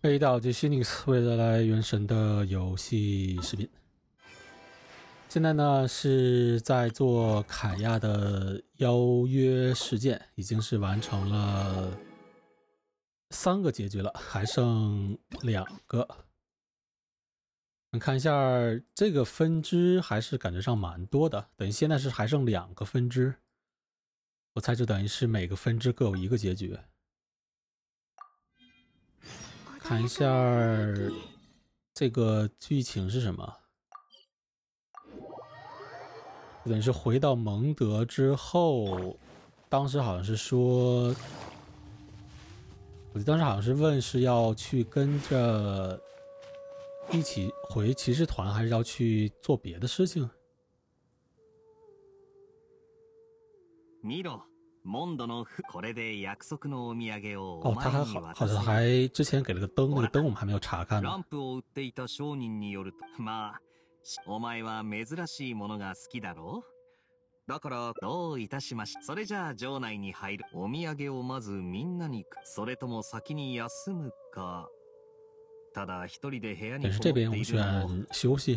A 到 G Phoenix 为了来原神的游戏视频。现在呢是在做凯亚的邀约事件，已经是完成了3个结局了，还剩2个。你看一下这个分支，还是感觉上蛮多的，等于现在是还剩2个分支，我猜就等于是每个分支各有1个结局。看一下这个剧情是什么，等于是回到蒙德之后，当时好像是说，我记得当时好像是问是要去跟着一起回骑士团，还是要去做别的事情。哦，他还好像还之前给了个灯，那个灯我们还没有查看呢。 ランプを売っていた商人によると、まあ、お前は珍しいものが好きだろう。だからどういたしまし。それじゃあ城内に入る。お土産をまずみんなに、それとも先に休むか。ただ一人で部屋にこもっているのも。 休息。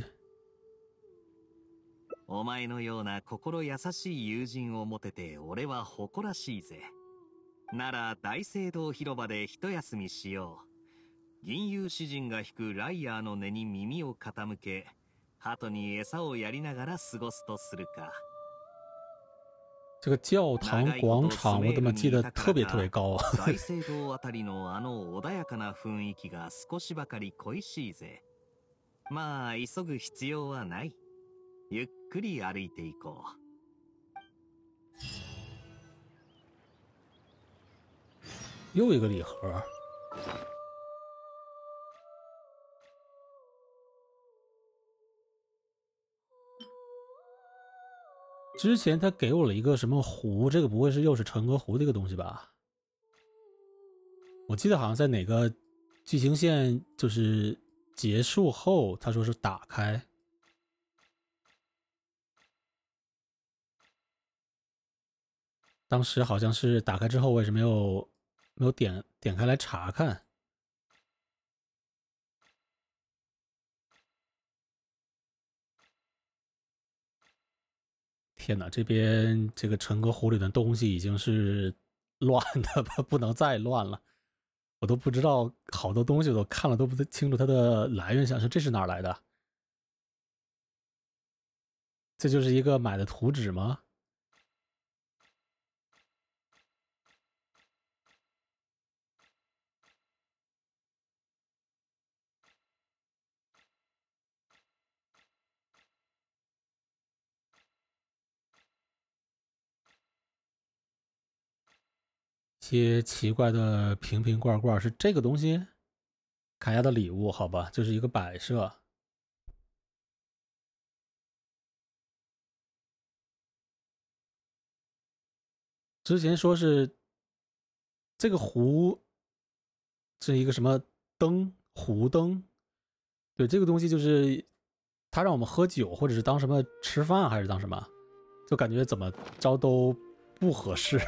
お前のような心優しい友人を持てて俺は誇らしいぜ。なら大聖堂広場で一休みしよう。銀融詩人が弾くライアーの音に耳を傾け、鳩に餌をやりながら過ごすとするか。 这个教堂广场我怎么记得特别特别高啊？ 大聖堂あたりの穏やかな雰囲気が少しばかり恋しいぜ。まあ急ぐ必要はない。ゆっくり歩いていこう。 又一个礼盒。之前他给我了一个什么壶，这个不会是又是成歌壶这个东西吧？我记得好像在哪个剧情线就是结束后，他说是打开。当时好像是打开之后，我也是没有点开来查看。天哪，这边这个成歌壶里的东西已经是乱的吧，不能再乱了。我都不知道，好多东西我都看了都不清楚它的来源，想说这是哪儿来的？这就是一个买的图纸吗？些奇怪的瓶瓶罐罐是这个东西？凯亚的礼物，好吧，就是一个摆设。之前说是这个壶是一个什么灯，壶灯。对，这个东西就是他让我们喝酒，或者是当什么吃饭，还是当什么，就感觉怎么着都不合适。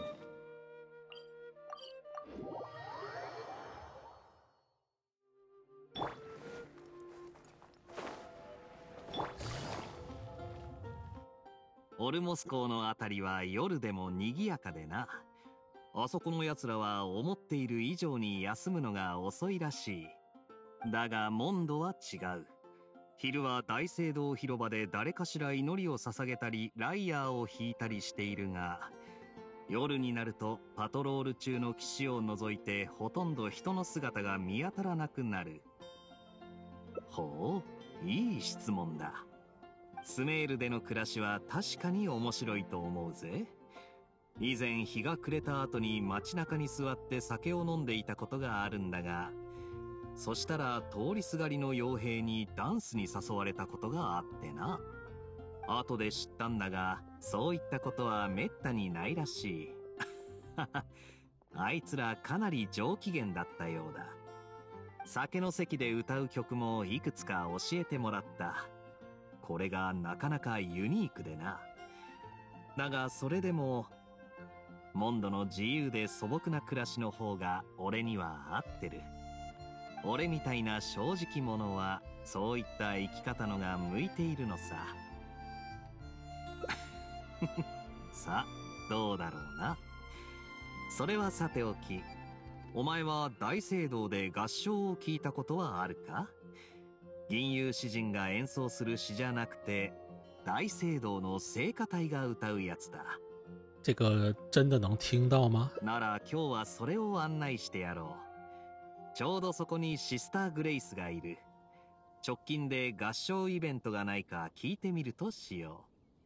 オルモス港のあたりは夜でも賑やかでな。あそこの奴らは思っている以上に休むのが遅いらしい。だがモンドは違う。昼は大聖堂広場で誰かしら祈りを捧げたりライアーを弾いたりしているが、夜になるとパトロール中の騎士を除いてほとんど人の姿が見当たらなくなる。ほう、いい質問だ。スメールでの暮らしは確かに面白いと思うぜ。以前日が暮れた後に街中に座って酒を飲んでいたことがあるんだが、そしたら通りすがりの傭兵にダンスに誘われたことがあってな。後で知ったんだが、そういったことはめったにないらしい。あいつらかなり上機嫌だったようだ。酒の席で歌う曲もいくつか教えてもらった。これがなかなかユニークでな。だがそれでもモンドの自由で素朴な暮らしの方が俺には合ってる。 俺みたいな正直者はそういった生き方のが向いているのさ。さあどうだろうな。それはさておき、お前は大聖堂で合唱を聞いたことはあるか？吟遊詩人が演奏する詩じゃなくて、大聖堂の聖歌隊が歌うやつだ。 这个真的能听到吗？ なら今日はそれを案内してやろう。ちょうどそこにシスター・グレイスがいる。直近で合唱イベントがないか聞いてみるとしよ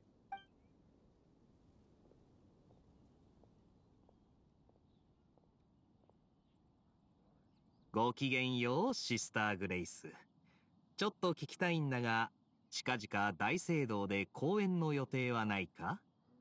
う。ごきげんよう、シスター・グレイス。ちょっと聞きたいんだが、近々大聖堂で公演の予定はないか？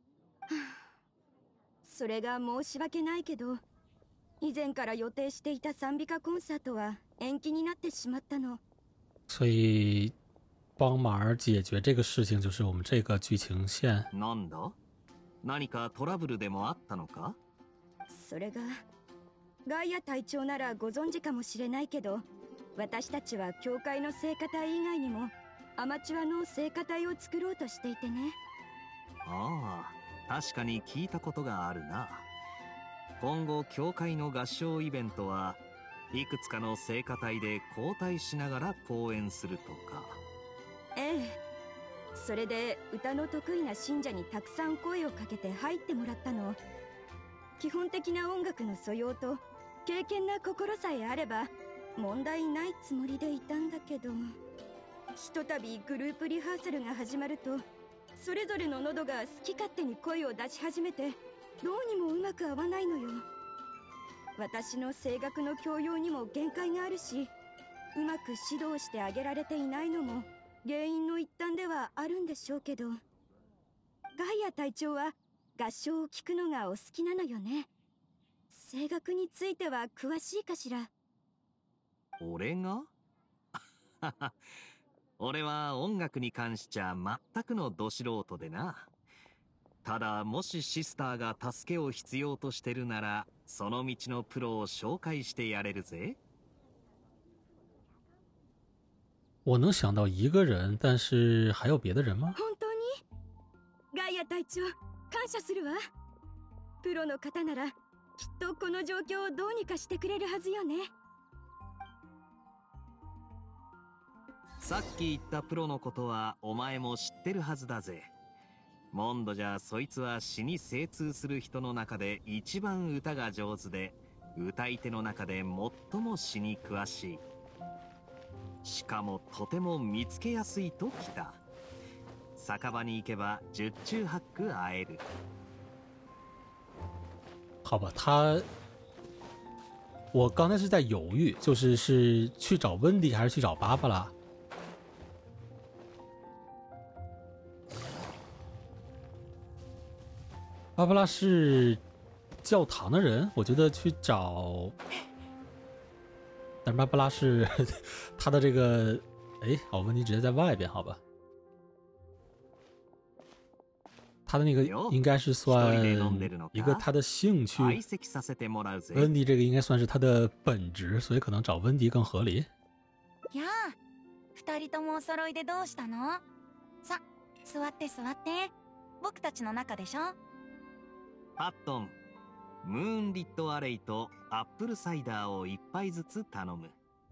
それが申し訳ないけど、以前から予定していた賛美歌コンサートは延期になってしまったの。 所以帮忙解决这个事情就是我们这个剧情线。 なんだ？何かトラブルでもあったのか？ それが、ガイア隊長ならご存知かもしれないけど、私たちは教会の聖歌隊以外にもアマチュアの聖歌隊を作ろうとしていてね。 ああ、確かに聞いたことがあるな。今後教会の合唱イベントはいくつかの聖歌隊で交代しながら公演するとか。 ええ、それで歌の得意な信者にたくさん声をかけて入ってもらったの。基本的な音楽の素養と敬虔な心さえあれば問題ないつもりでいたんだけど、ひとたびグループリハーサルが始まると、それぞれの喉が好き勝手に声を出し始めて、どうにもうまく合わないのよ。私の声楽の教養にも限界があるし、うまく指導してあげられていないのも原因の一端ではあるんでしょうけど、ガイア隊長は合唱を聴くのがお好きなのよね。声楽については詳しいかしら？ 俺が？俺は音楽に関しちゃ全くのど素人でな。ただもしシスターが助けを必要としてるなら、その道のプロを紹介してやれるぜ。 我能想到一个人，但是还有别的人吗？ 本当に？ガイア隊長、感謝するわ。プロの方ならきっとこの状況をどうにかしてくれるはずよね。 さっき言ったプロのことはお前も知ってるはずだぜ。モンドじゃそいつは詩に精通する人の中で一番歌が上手で、歌い手の中で最も詩に詳しい。しかもとても見つけやすいときた。酒場に行けば十中八九会える。 好吧，我刚才是在犹豫，是去找温迪还是去找芭芭拉？芭芭拉是教堂的人，我觉得去找，但是芭芭拉是他的这个，哎，好，温迪直接在外边，好吧？他的那个应该是算一个他的兴趣，温迪这个应该算是他的本职，所以可能找温迪更合理。 やあ、二人ともお揃いでどうしたの？さ、座って座って。僕たちの中でしょ？ パットン、ムーンリットアレイとアップルサイダーを一杯ずつ頼む。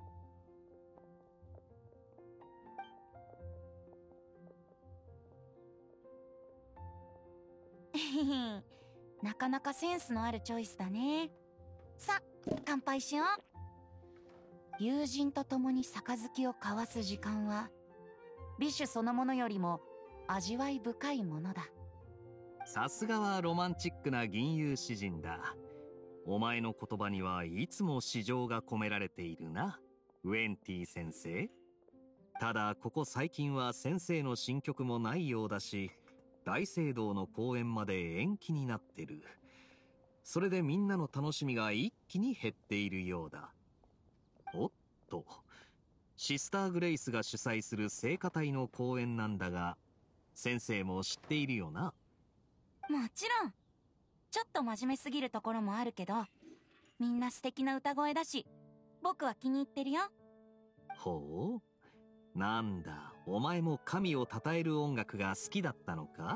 なかなかセンスのあるチョイスだね。さ、乾杯しよう。友人と共に杯を交わす時間は、美酒そのものよりも味わい深いものだ。 さすがはロマンチックな吟遊詩人だ。お前の言葉にはいつも詩情が込められているな、ウェンティ先生。ただここ最近は先生の新曲もないようだし、大聖堂の公演まで延期になってる。それでみんなの楽しみが一気に減っているようだ。おっと、シスター・グレイスが主催する聖歌隊の公演なんだが、先生も知っているよな？ もちろん。ちょっと真面目すぎるところもあるけど、みんな素敵な歌声だし、 僕は気に入ってるよ。 ほう。なんだ、お前も神を称える音楽が好きだったのか？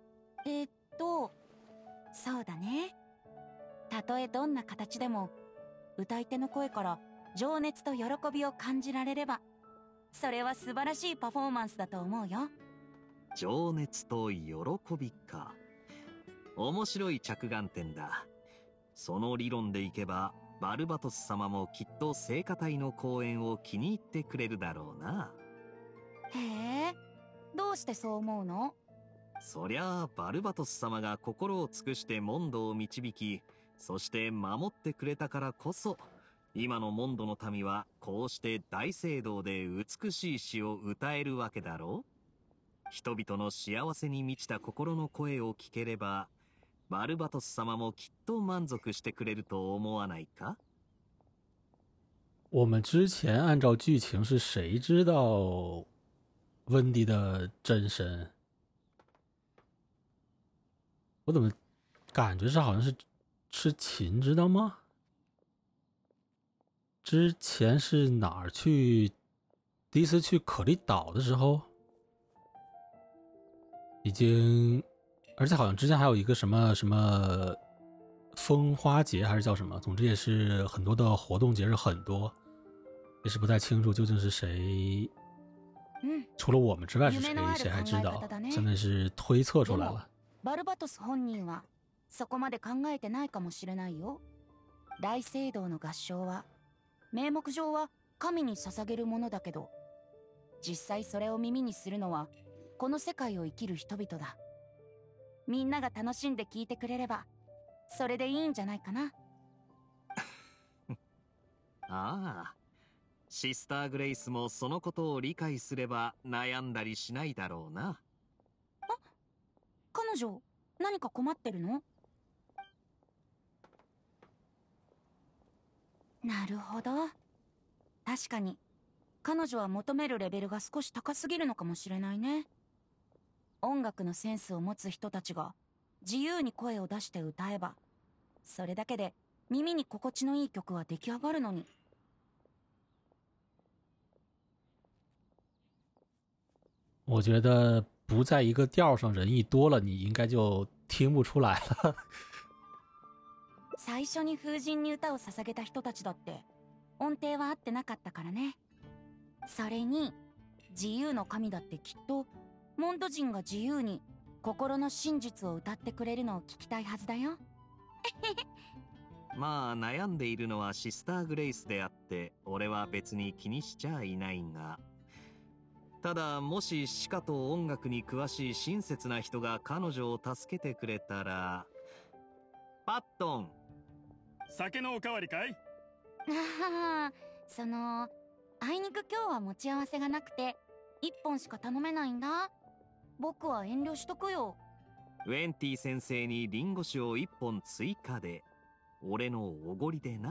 そうだね。たとえどんな形でも、歌い手の声から情熱と喜びを感じられれば、それは素晴らしいパフォーマンスだと思うよ。 情熱と喜びか。面白い着眼点だ。その理論でいけば、バルバトス様もきっと聖歌隊の公演を気に入ってくれるだろうな。 へえ、どうしてそう思うの？ そりゃあバルバトス様が心を尽くしてモンドを導き、そして守ってくれたからこそ、今のモンドの民はこうして大聖堂で美しい詩を歌えるわけだろう。人々の幸せに満ちた心の声を聞ければ、バルバトス様もきっと満足してくれると思わないか？ 我们之前按照剧情是谁知道温迪的真身？我怎么感觉是好像是秦知道吗？之前是哪儿去？第一次去可丽岛的时候，已经，而且好像之前还有一个什么什么风花节还是叫什么，总之也是很多的活动节日很多，也是不太清楚究竟是谁。除了我们之外是谁，谁还知道？现在是推测出来了。 バルバトス本人はそこまで考えてないかもしれないよ。大聖堂の合唱は名目上は神に捧げるものだけど、実際それを耳にするのはこの世界を生きる人々だ。みんなが楽しんで聴いてくれればそれでいいんじゃないかな。 ああ、シスター・グレイスもそのことを理解すれば悩んだりしないだろうな。 彼女何か困ってるの？なるほど。確かに彼女は求めるレベルが少し高すぎるのかもしれないね。音楽のセンスを持つ人たちが自由に声を出して歌えば、それだけで耳に心地のいい曲は出来上がるのに。 我觉得不在一个调上，人一多了，你应该就听不出来了。 最初に風神に歌を捧げた人たちだって音程は合ってなかったからね。それに自由の神だってきっとモンド人が自由に心の真実を歌ってくれるのを聞きたいはずだよ。 まあ悩んでいるのはシスター・グレイスであって、俺は別に気にしちゃいないが、ただもし詩歌と音楽に詳しい親切な人が彼女を助けてくれたら。パットン、 酒のおかわりかい？ ああ、あいにく今日は持ち合わせがなくて1本しか頼めないんだ。僕は遠慮しとくよ。 ウェンティ先生にリンゴ酒を1本追加で、俺のおごりでな。 いい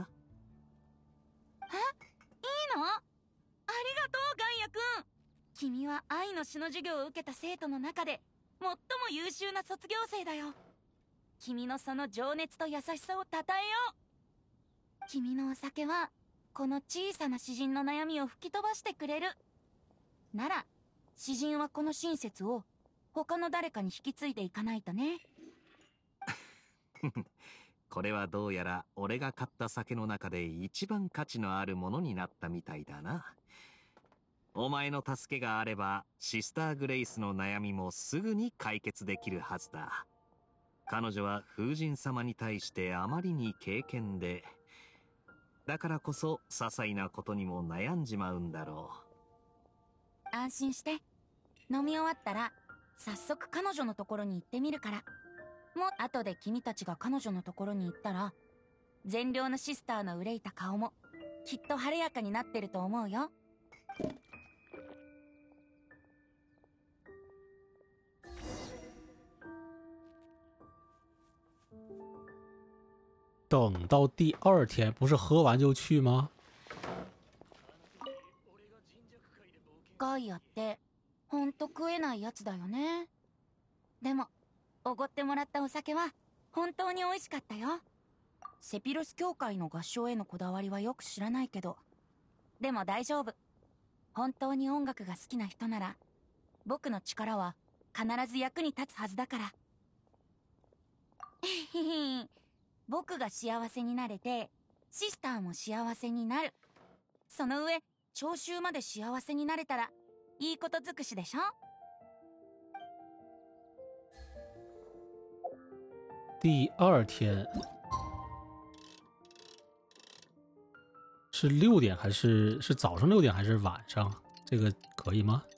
の？ありがとうガイアくん。君は愛の詩の授業を受けた生徒の中で最も優秀な卒業生だよ。君のその情熱と優しさをたたえよう。君のお酒はこの小さな詩人の悩みを吹き飛ばしてくれる。なら詩人はこの親切を他の誰かに引き継いでいかないとね。 これはどうやら俺が買った酒の中で一番価値のあるものになったみたいだな。お前の助けがあればシスター・グレイスの悩みもすぐに解決できるはずだ。彼女は風神様に対してあまりに敬虔で、だからこそ些細なことにも悩んじまうんだろう。安心して。飲み終わったら早速彼女のところに行ってみるから。もう後で君たちが彼女のところに行ったら、善良なシスターの憂いた顔もきっと晴れやかになってると思うよ。 等到第二天，不是喝完就去吗？ ガイアってほんと食えないやつだよね。でもおごってもらったお酒は本当に美味しかったよ。 セピロス教会の合唱へのこだわりはよく知らないけど、でも大丈夫。本当に音楽が好きな人なら、僕の力は必ず役に立つはずだから。僕が幸せになれて、シスターも幸せになる。その上、聴衆まで幸せになれたら、いいこと尽くしでしょ？ 第二天是6点还是早上6点还是晚上？这个可以吗？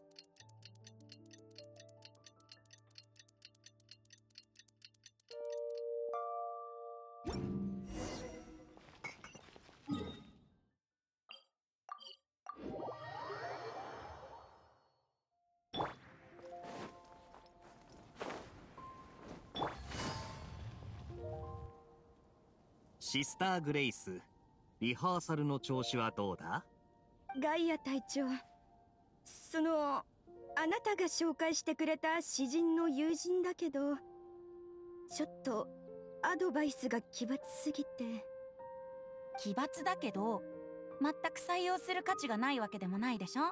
シスター・グレイス、リハーサルの調子はどうだ？ ガイア隊長、あなたが紹介してくれた詩人の友人だけど、ちょっとアドバイスが奇抜すぎて。 奇抜だけど、全く採用する価値がないわけでもないでしょ？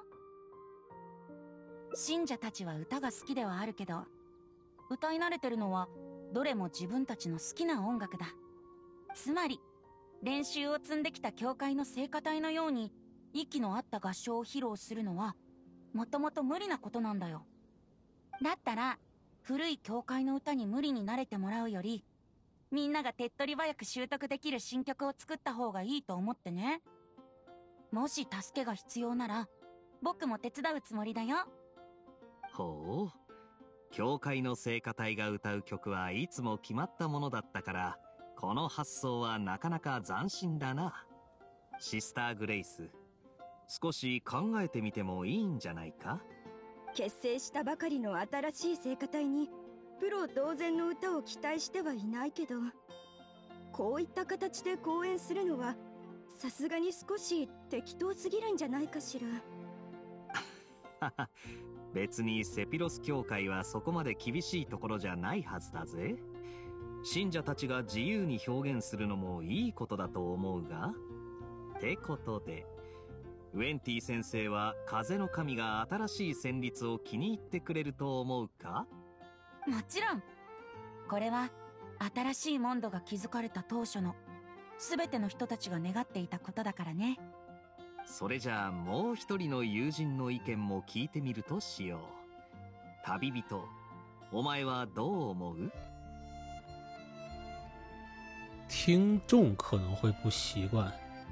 信者たちは歌が好きではあるけど、歌い慣れてるのはどれも自分たちの好きな音楽だ。つまり、練習を積んできた教会の聖歌隊のように息の合った合唱を披露するのはもともと無理なことなんだよ。だったら古い教会の歌に無理に慣れてもらうより、みんなが手っ取り早く習得できる新曲を作った方がいいと思ってね。もし助けが必要なら僕も手伝うつもりだよ。 ほう、教会の聖歌隊が歌う曲はいつも決まったものだったから、この発想はなかなか斬新だな。シスター・グレイス、少し考えてみてもいいんじゃないか？ 結成したばかりの新しい聖歌隊にプロ同然の歌を期待してはいないけど、こういった形で公演するのはさすがに少し適当すぎるんじゃないかしら。 別にセピロス教会はそこまで厳しいところじゃないはずだぜ。信者たちが自由に表現するのもいいことだと思うが。ってことで、ウェンティ先生は風の神が新しい旋律を気に入ってくれると思うか？ もちろん。これは新しいモンドが築かれた当初の全ての人たちが願っていたことだからね。 それじゃあもう一人の友人の意見も聞いてみるとしよう。旅人、お前はどう思う？ 听众可能会不习惯。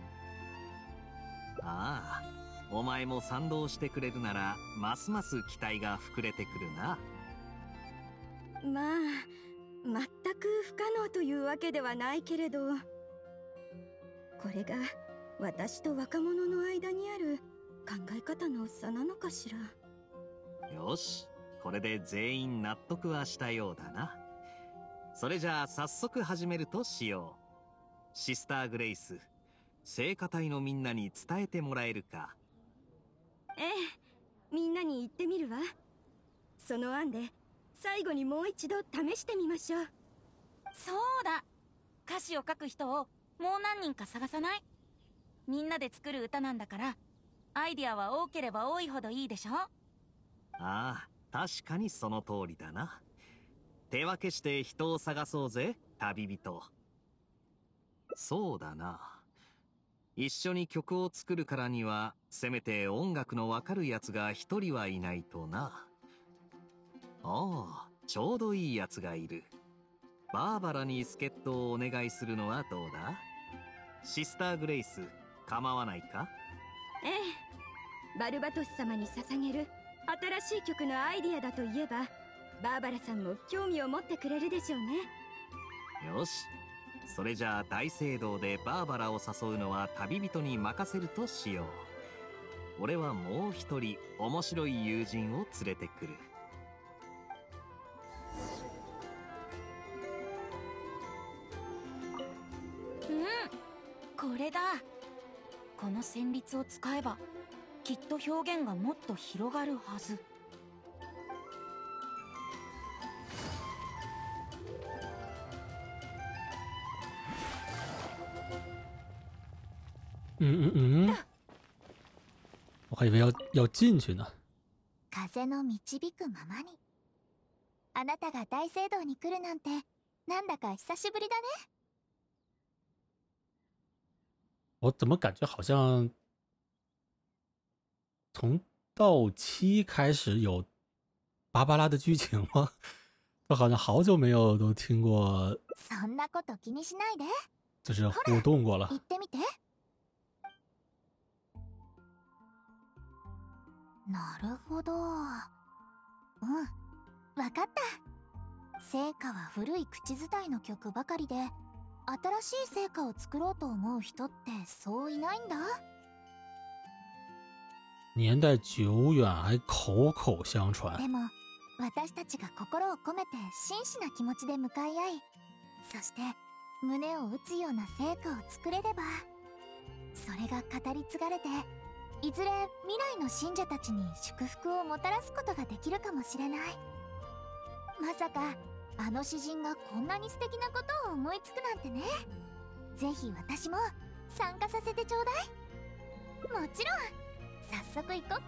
ああ、お前も賛同してくれるならますます期待が膨れてくるな。 まあ全く不可能というわけではないけれど、これが私と若者の間にある考え方の差なのかしら。 よし、これで全員納得はしたようだな。それじゃあ早速始めるとしよう。シスター・グレイス、聖歌隊のみんなに伝えてもらえるか？ ええ、みんなに言ってみるわ。その案で最後にもう一度試してみましょう。 そうだ、歌詞を書く人をもう何人か探さない？みんなで作る歌なんだから、アイディアは多ければ多いほどいいでしょ？ ああ、確かにその通りだな。手分けして人を探そうぜ、旅人。そうだな。一緒に曲を作るからには、せめて音楽のわかるやつが一人はいないとな。ああ、ちょうどいいやつがいる。バーバラに助っ人をお願いするのはどうだ？シスター・グレイス、構わないか？ ええ、バルバトス様に捧げる新しい曲のアイディアだといえば、バーバラさんも興味を持ってくれるでしょうね。 よし、それじゃあ大聖堂でバーバラを誘うのは旅人に任せるとしよう。俺はもう一人面白い友人を連れてくる。 これだ。この旋律を使えばきっと表現がもっと広がるはず。 我还以为要进去呢。 風の導くままに。あなたが大聖堂に来るなんて、なんだか久しぶりだね。 我怎么感觉好像从到7开始有芭芭拉的剧情吗？我好像好久没有都听过， そんなこと気にしないで。 就是互动过了行。ってみて。なるほど。わかった。聖歌は古い口伝いの曲ばかりで、新しい聖歌を作ろうと思う人ってそういないんだ。 年代久遠还口口相传。 でも私たちが心を込めて真摯な気持ちで向かい合い、そして胸を打つような聖歌を作れれば、それが語り継がれて、いずれ未来の信者たちに祝福をもたらすことができるかもしれない。まさかあの詩人がこんなに素敵なことを思いつくなんてね。ぜひ私も参加させてちょうだい。もちろん。早速行こっか。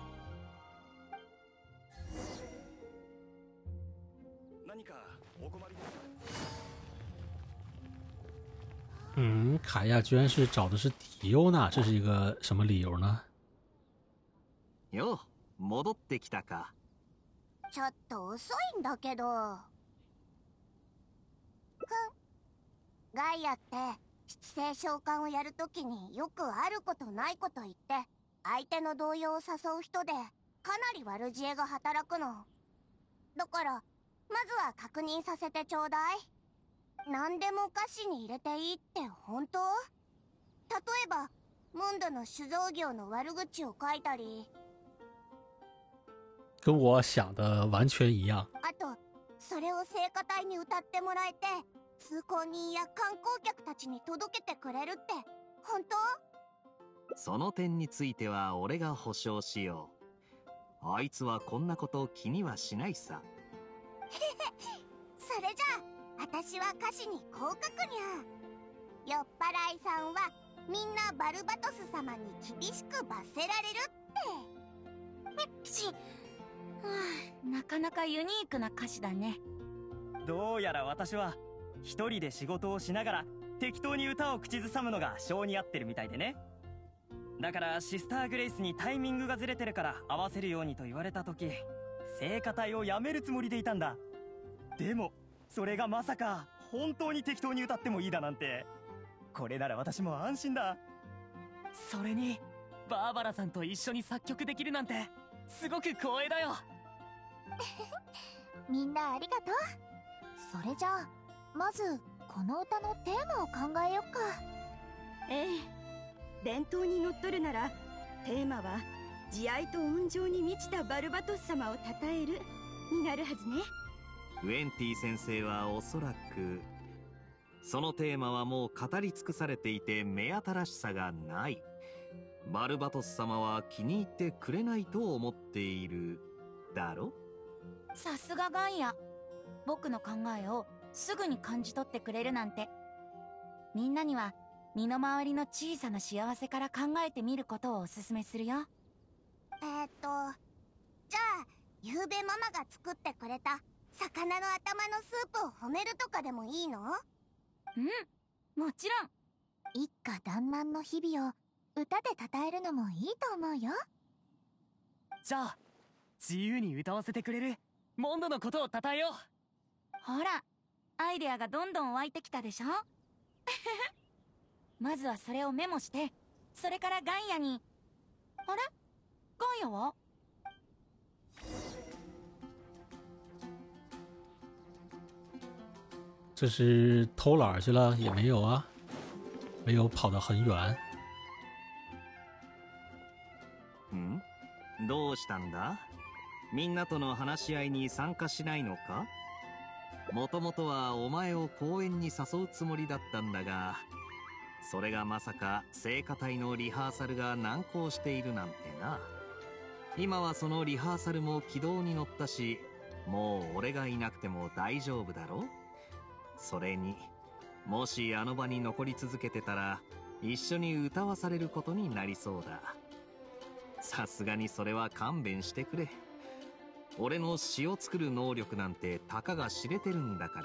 何かお困りですか？ 卡亚居然是找的是迪欧娜，这是一个什么理由呢？ よう、戻ってきたか。 ちょっと遅いんだけど。ガイアって七星召喚をやるときによくあることないこと言って相手の動揺を誘う人で、かなり悪知恵が働くの。だからまずは確認させてちょうだい。何でも歌詞に入れていいって本当？例えばムンドの酒造業の悪口を書いたり、 跟我想的完全一样。 あとそれを聖歌隊に歌ってもらえて、通行人や観光客たちに届けてくれるって本当？ その点については俺が保証しよう。あいつはこんなこと気にはしないさ。 それじゃあ私は歌詞にこう書くにゃ。酔っ払いさんはみんなバルバトス様に厳しく罰せられるって。なかなかユニークな歌詞だね。 どうやら私は一人で仕事をしながら適当に歌を口ずさむのが性に合ってるみたいでね。だからシスターグレイスにタイミングがずれてるから合わせるようにと言われた時、聖歌隊をやめるつもりでいたんだ。でもそれがまさか本当に適当に歌ってもいいだなんて。これなら私も安心だ。 それにバーバラさんと一緒に作曲できるなんてすごく光栄だよ。 みんなありがとう。それじゃあまずこの歌のテーマを考えよっか。 ええ、伝統にのっとるならテーマは慈愛と温情に満ちたバルバトス様を称えるになるはずね。 ウェンティ先生はおそらくそのテーマはもう語り尽くされていて目新しさがない。バルバトス様は気に入ってくれないと思っているだろ。 さすがガイア。僕の考えをすぐに感じ取ってくれるなんて。みんなには身の回りの小さな幸せから考えてみることをおすすめするよ。じゃあゆうべママが作ってくれた魚の頭のスープを褒めるとかでもいいの？もちろん。一家団らんの日々を歌で称えるのもいいと思うよ。 じゃあ自由に歌わせてくれるモンドのことを称えよう。 ほら、アイデアがどんどん湧いてきたでしょ。まずはそれをメモして、それからガイアに。あれ？ガイアは？ 这是偷懒去了？也没有啊，没有跑得很远。 どうしたんだ？みんなとの話し合いに参加しないのか？もともとはお前を公園に誘うつもりだったんだが、それがまさか聖歌隊のリハーサルが難航しているなんてな。今はそのリハーサルも軌道に乗ったし、もう俺がいなくても大丈夫だろ。それにもしあの場に残り続けてたら一緒に歌わされることになりそうだ。さすがにそれは勘弁してくれ。俺の詩を作る能力なんてたかが知れてるんだから。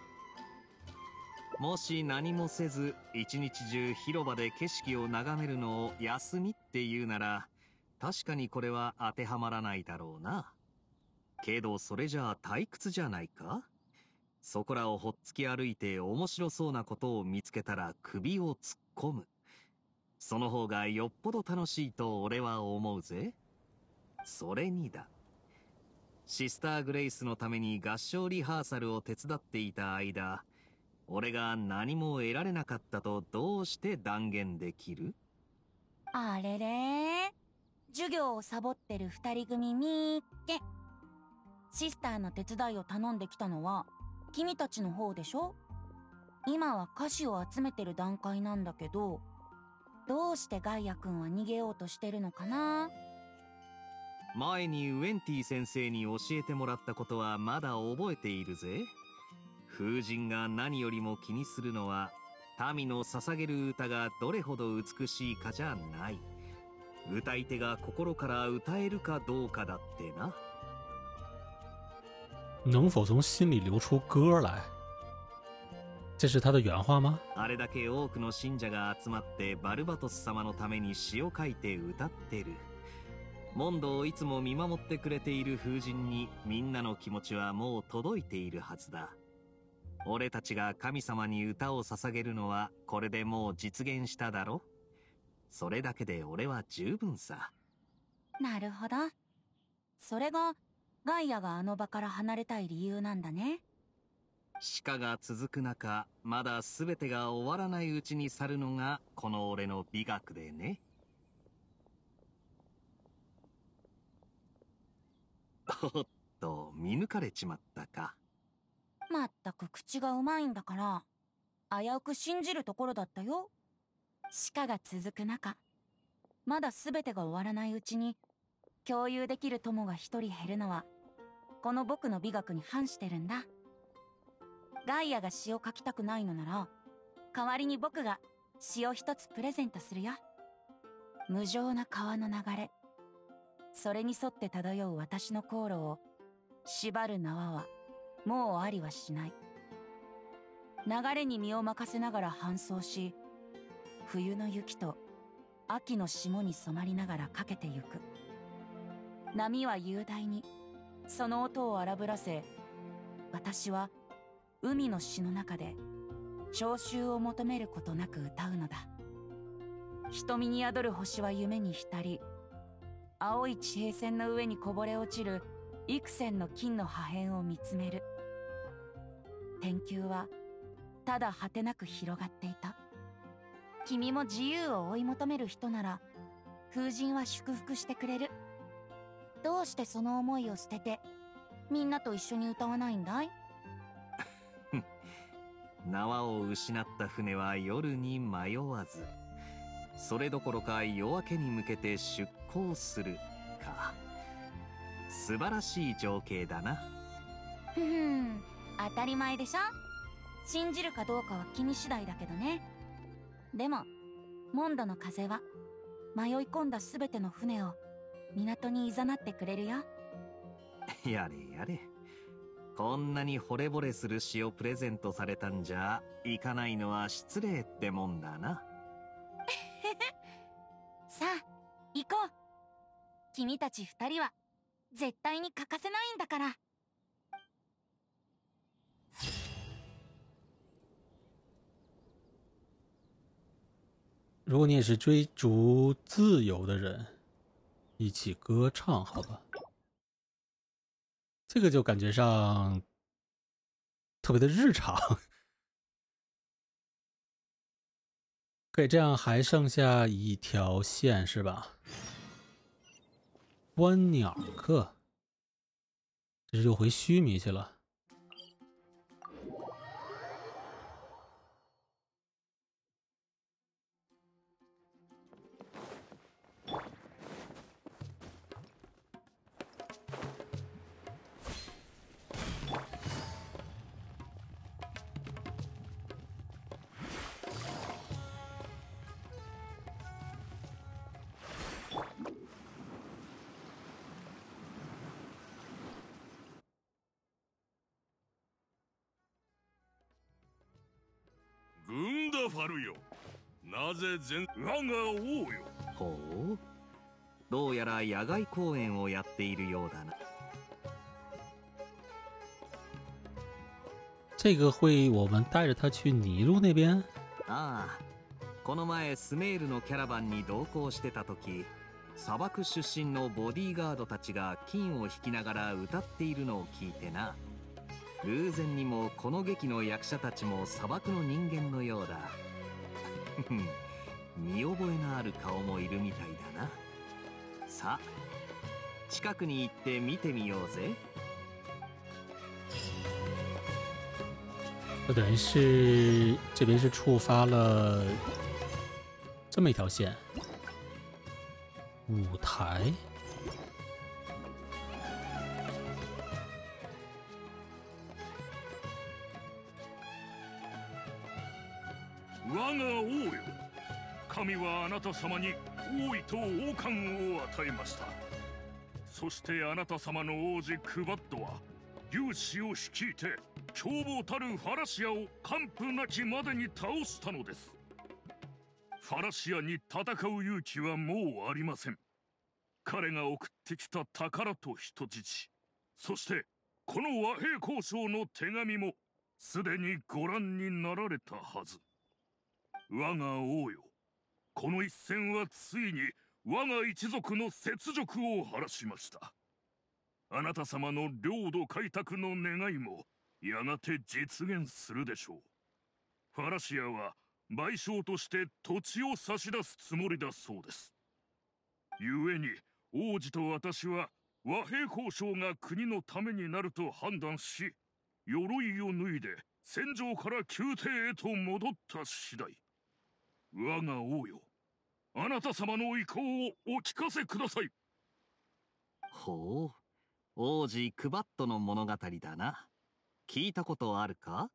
もし何もせず一日中広場で景色を眺めるのを休みって言うなら、確かにこれは当てはまらないだろうな。けどそれじゃあ退屈じゃないか。そこらをほっつき歩いて面白そうなことを見つけたら首を突っ込む。その方がよっぽど楽しいと俺は思うぜ。それにだ。シスターグレイスのために合唱リハーサルを手伝っていた間、俺が何も得られなかったとどうして断言できる？ あれれ、授業をサボってる二人組みっけ。シスターの手伝いを頼んできたのは君たちの方でしょ。今は歌詞を集めてる段階なんだけど、どうしてガイア君は逃げようとしてるのかな。 前にウェンティ先生に教えてもらったことはまだ覚えているぜ。風神が何よりも気にするのは、民の捧げる歌がどれほど美しいかじゃない。歌い手が心から歌えるかどうかだってな。 能否从心里流出歌来？这是他的原话吗？ あれだけ多くの信者が集まってバルバトス様のために詩を書いて歌ってる。モンドをいつも見守ってくれている風神にみんなの気持ちはもう届いているはずだ。俺たちが神様に歌を捧げるのはこれでもう実現しただろ。それだけで俺は十分さ。 なるほど。それがガイアがあの場から離れたい理由なんだね。 死火が続く中、まだ全てが終わらないうちに去るのがこの俺の美学でね。おっと、見抜かれちまったか。 まったく口がうまいんだから、危うく信じるところだったよ。死火が続く中、まだ全てが終わらないうちに共有できる友が一人減るのは、この僕の美学に反してるんだ。ガイアが詩を書きたくないのなら、代わりに僕が詩を一つプレゼントするよ。無情な川の流れ、それに沿って漂う私の航路を縛る縄はもうありはしない。流れに身を任せながら搬送し、冬の雪と秋の霜に染まりながらかけてゆく。波は雄大にその音を荒ぶらせ、私は海の詩の中で聴衆を求めることなく歌うのだ。瞳に宿る星は夢に浸り、青い地平線の上にこぼれ落ちる幾千の金の破片を見つめる。天空はただ果てなく広がっていた。君も自由を追い求める人なら、風神は祝福してくれる。どうしてその思いを捨ててみんなと一緒に歌わないんだい？ 縄を失った船は夜に迷わず、それどころか夜明けに向けて出航するか。素晴らしい情景だな。 当たり前でしょ。信じるかどうかは君次第だけどね。でもモンドの風は迷い込んだすべての船を港に誘ってくれるよ。 やれやれ。こんなに惚れ惚れする詩をプレゼントされたんじゃ、行かないのは失礼ってもんだな。 さあ行こう。君たち二人は絶対に欠かせないんだから。 如果你也是追逐自由的人，一起歌唱，好吧？这个就感觉上特别的日常。可以，这样还剩下一条线是吧？观鸟客，这是又回须弥去了。 ダファルよ。なぜ我が王よ。 ほう、どうやら野外公演をやっているようだな。 这个会我们带着他去尼禄那边？ ああ、この前スメールのキャラバンに同行してた時、砂漠出身のボディーガードたちが金を弾きながら歌っているのを聞いてな。偶然にもこの劇の役者たちも砂漠の人間のようだ。見覚えのある顔もいるみたいだな。さあ、近くに行って見てみようぜ。 就等于是这边是触发了这么一条线，舞台。 我が王よ。神はあなた様に王位と王冠を与えました。そしてあなた様の王子クバッドは勇士を率いて凶暴たるファラシアを完膚なきまでに倒したのです。ファラシアに戦う勇気はもうありません。彼が送ってきた宝と人質、そしてこの和平交渉の手紙もすでにご覧になられたはず。我が王よ、この一戦はついに我が一族の雪辱を晴らしました。あなた様の領土開拓の願いもやがて実現するでしょう。ファラシアは賠償として土地を差し出すつもりだそうです。故に王子と私は和平交渉が国のためになると判断し、鎧を脱いで戦場から宮廷へと戻った次第。我が王よ、あなた様の意向をお聞かせください。 ほう、王子クバットの物語だな。聞いたことあるか？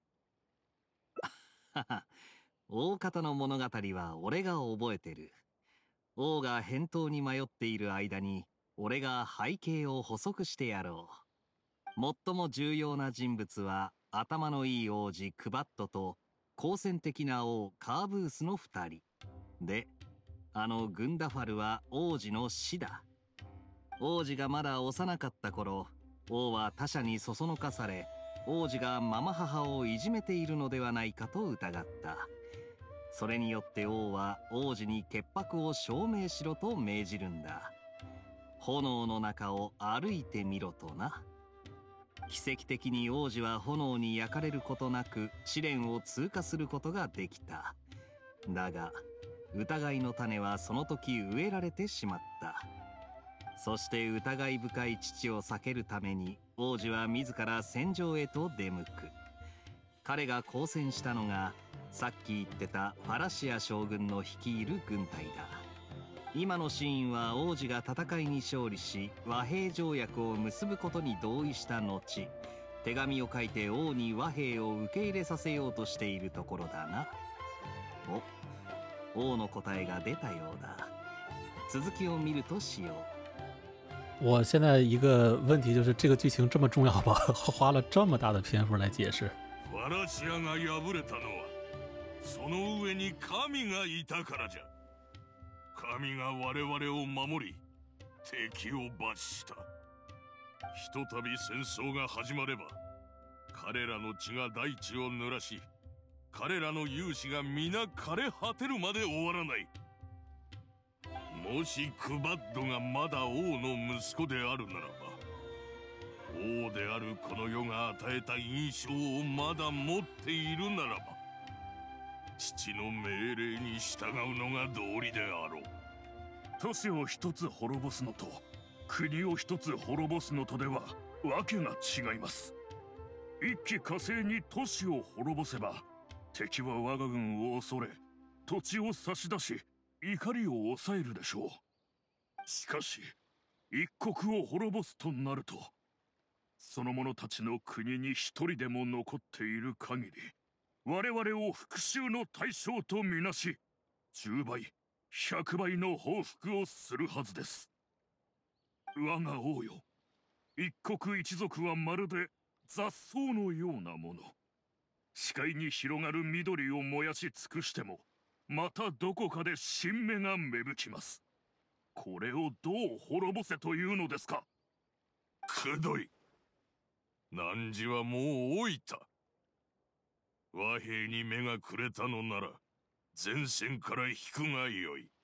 大方の物語は俺が覚えてる。王が返答に迷っている間に俺が背景を補足してやろう。最も重要な人物は頭のいい王子クバットと好戦的な王カーブースの2人で、あのグンダファルは王子の死だ。王子がまだ幼かった頃、王は他者にそそのかされ、王子がママ母をいじめているのではないかと疑った。それによって王は王子に潔白を証明しろと命じるんだ。炎の中を歩いてみろとな。奇跡的に王子は炎に焼かれることなく試練を通過することができた。だが疑いの種はその時植えられてしまった。そして疑い深い父を避けるために王子は自ら戦場へと出向く。彼が交戦したのがさっき言ってたファラシア将軍の率いる軍隊だ。今のシーンは王子が戦いに勝利し和平条約を結ぶことに同意した後、手紙を書いて王に和平を受け入れさせようとしているところだな。お、王の答えが出たようだ。続きを見るとしよう。 我现在一个问题就是，这个剧情这么重要吧？花了这么大的篇幅来解释。 ファラシアが敗れたのはその上に神がいたからじゃ。神が我々を守り敵を罰した。ひとたび戦争が始まれば彼らの血が大地を濡らし、彼らの勇士が皆枯れ果てるまで終わらない。もしクバッドがまだ王の息子であるならば、王であるこの世が与えた印象をまだ持っているならば、父の命令に従うのが道理であろう。都市を一つ滅ぼすのと国を一つ滅ぼすのとではわけが違います。一気呵成に都市を滅ぼせば敵は我が軍を恐れ土地を差し出し怒りを抑えるでしょう。しかし一国を滅ぼすとなると、その者たちの国に一人でも残っている限り我々を復讐の対象とみなし、10倍100倍の報復をするはずです。我が王よ、一国一族はまるで雑草のようなもの。 視界に広がる緑を燃やし尽くしても、またどこかで新芽が芽吹きます。これをどう滅ぼせというのですか。くどい。汝はもう老いた。和平に目がくれたのなら、前線から引くがよい。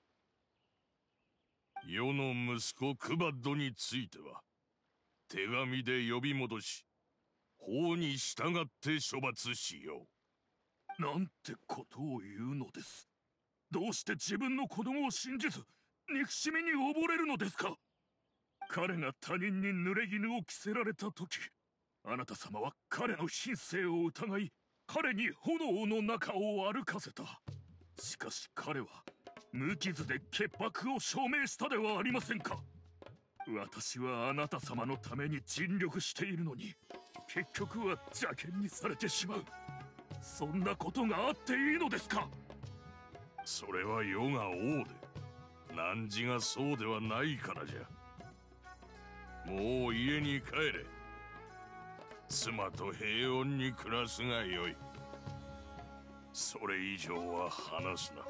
世の息子クバッドについては、手紙で呼び戻し、法に従って処罰しよう。なんてことを言うのです。どうして自分の子供を信じず、憎しみに溺れるのですか。彼が他人に濡れ衣を着せられた時、あなた様は彼の品性を疑い、彼に炎の中を歩かせた。しかし彼は無傷で潔白を証明したではありませんか。私はあなた様のために尽力しているのに、結局は邪険にされてしまう。そんなことがあっていいのですか。それは世が王で、汝がそうではないからじゃ。もう家に帰れ。妻と平穏に暮らすがよい。それ以上は話すな。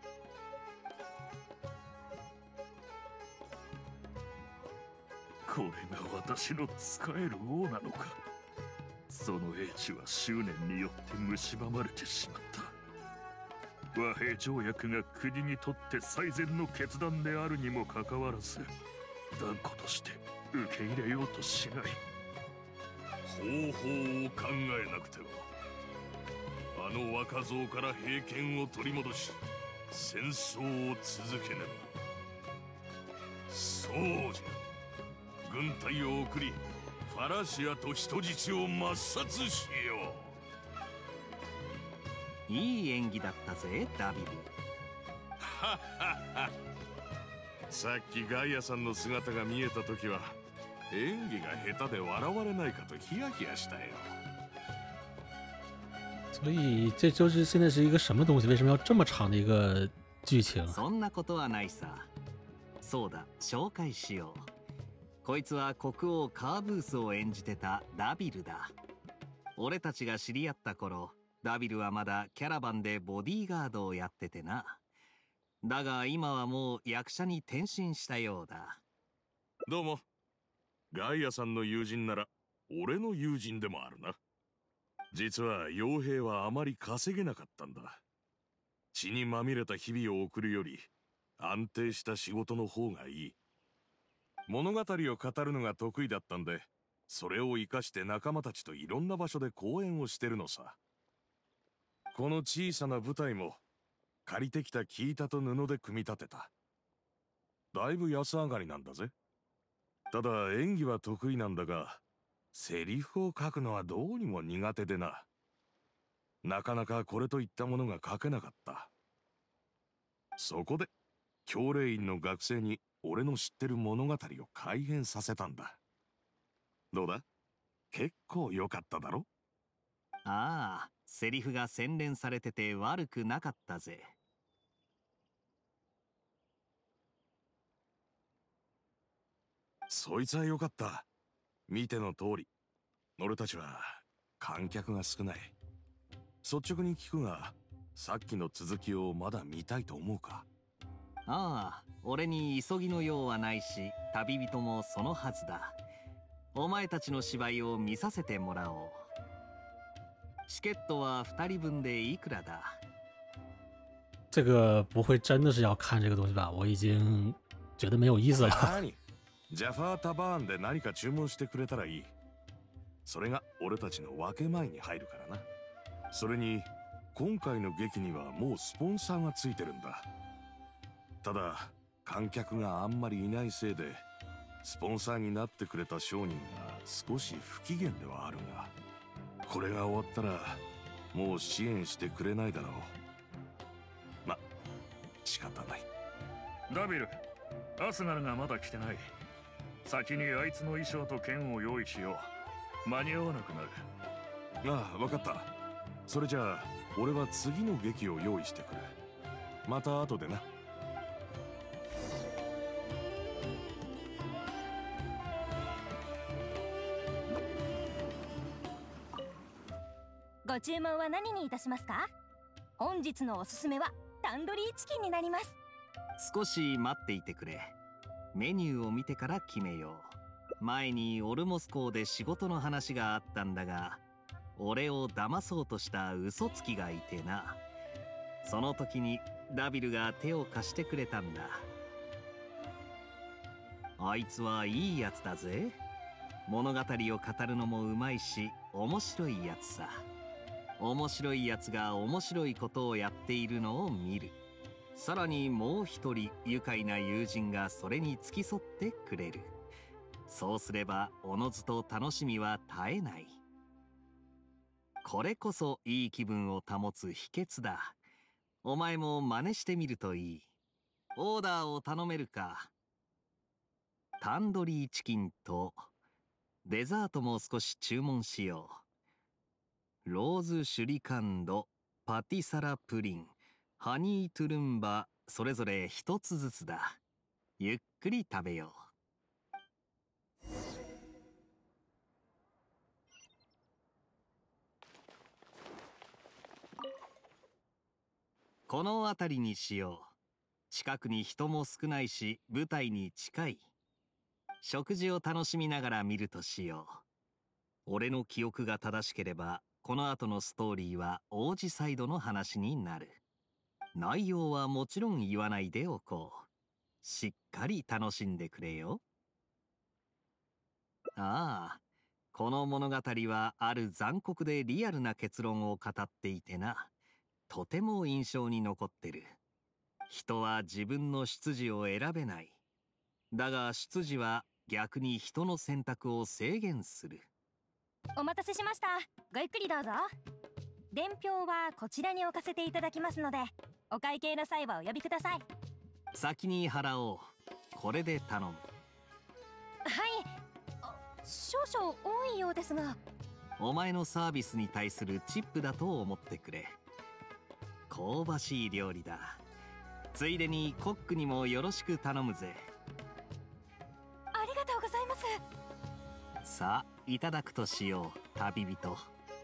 これが私の仕える王なのか。その英知は執念によって蝕まれてしまった。和平条約が国にとって最善の決断であるにもかかわらず、断固として受け入れようとしない。方法を考えなくては。あの若造から平権を取り戻し、戦争を続けねば。そうじゃ。軍隊を送り、ファラシアと人質を抹殺しよう。いい演技だったぜ、ダビル。 はっはっは。さっきガイアさんの姿が見えた時は、演技が下手で笑われないかとヒヤヒヤしたよ。 所以这就是现在是一个什么东西？为什么要这么长的一个剧情？ そんなことはないさ。そうだ、紹介しよう。こいつは国王カーブースを演じてたダビルだ。俺たちが知り合った頃、ダビルはまだキャラバンでボディーガードをやっててな。だが今はもう役者に転身したようだ。 どうも。ガイアさんの友人なら俺の友人でもあるな。実は傭兵はあまり稼げなかったんだ。血にまみれた日々を送るより安定した仕事の方がいい。物語を語るのが得意だったんで、それを生かして仲間たちといろんな場所で講演をしてるのさ。この小さな舞台も借りてきた生板と布で組み立てた。だいぶ安上がりなんだぜ。ただ演技は得意なんだが、セリフを書くのはどうにも苦手でな。なかなかこれといったものが書けなかった。そこで教令員の学生に俺の知ってる物語を改変させたんだ。どうだ？結構良かっただろ？ ああ、セリフが洗練されてて悪くなかったぜ。 そいつは良かった。見ての通り、俺たちは観客が少ない。率直に聞くが、さっきの続きをまだ見たいと思うか？ ああ、俺に急ぎの用はないし、旅人もそのはずだ。お前たちの芝居を見させてもらおう。チケットは2人分でいくらだ？ 这个不会真的是要看这个东西吧？我已经觉得没有意思了。 ジャファータバーンで何か注文してくれたらいい。それが俺たちの分け前に入るからな。それに今回の劇にはもうスポンサーがついてるんだ。ただ観客があんまりいないせいで、スポンサーになってくれた商人が少し不機嫌ではあるが、これが終わったらもう支援してくれないだろう。ま、仕方ない。ダビル、アスガルがまだ来てない。先にあいつの衣装と剣を用意しよう。間に合わなくなる。ああ、分かった。それじゃあ俺は次の劇を用意してくる。また後でな。 ごご注文は何にいたしますか？本日のおすすめはタンドリーチキンになります。 少し待っていてくれ。メニューを見てから決めよう。前にオルモス港で仕事の話があったんだが、俺を騙そうとした嘘つきがいてな。その時にダビルが手を貸してくれたんだ。あいつはいいやつだぜ。物語を語るのもうまいし、面白いやつさ。面白いやつが面白いことをやっているのを見る。さらにもう一人愉快な友人がそれに付き添ってくれる。そうすればおのずと楽しみは絶えない。これこそいい気分を保つ秘訣だ。お前も真似してみるといい。オーダーを頼めるか。タンドリーチキンとデザートも少し注文しよう。ローズシュリカンド、パティサラプリン、ハニートゥルンバ、それぞれ一つずつだ。ゆっくり食べよう。この辺りにしよう。近くに人も少ないし、舞台に近い。食事を楽しみながら見るとしよう。俺の記憶が正しければ、この後のストーリーは王子サイドの話になる。内容はもちろん言わないでおこう。しっかり楽しんでくれよ。ああ、この物語はある残酷でリアルな結論を語っていてな。とても印象に残ってる。人は自分の出自を選べない。だが出自は逆に人の選択を制限する。 お待たせしました。ごゆっくりどうぞ。伝票はこちらに置かせていただきますので、お会計の際はお呼びください。 先に払おう。これで頼む。 はい。少々多いようですが。 お前のサービスに対するチップだと思ってくれ。香ばしい料理だ。ついでにコックにもよろしく頼むぜ。 ありがとうございます。 さあ、いただくとしよう、旅人。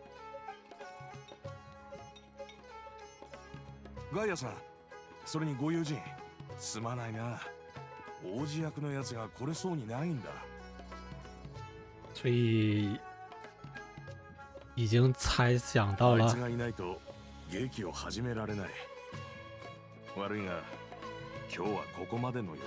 ガイアさん、それにご友人、すまないな。王子役のやつが来れそうにないんだ。 所以已经猜想到了。 あいつがいないと劇を始められない。悪いが、今日はここまでのよ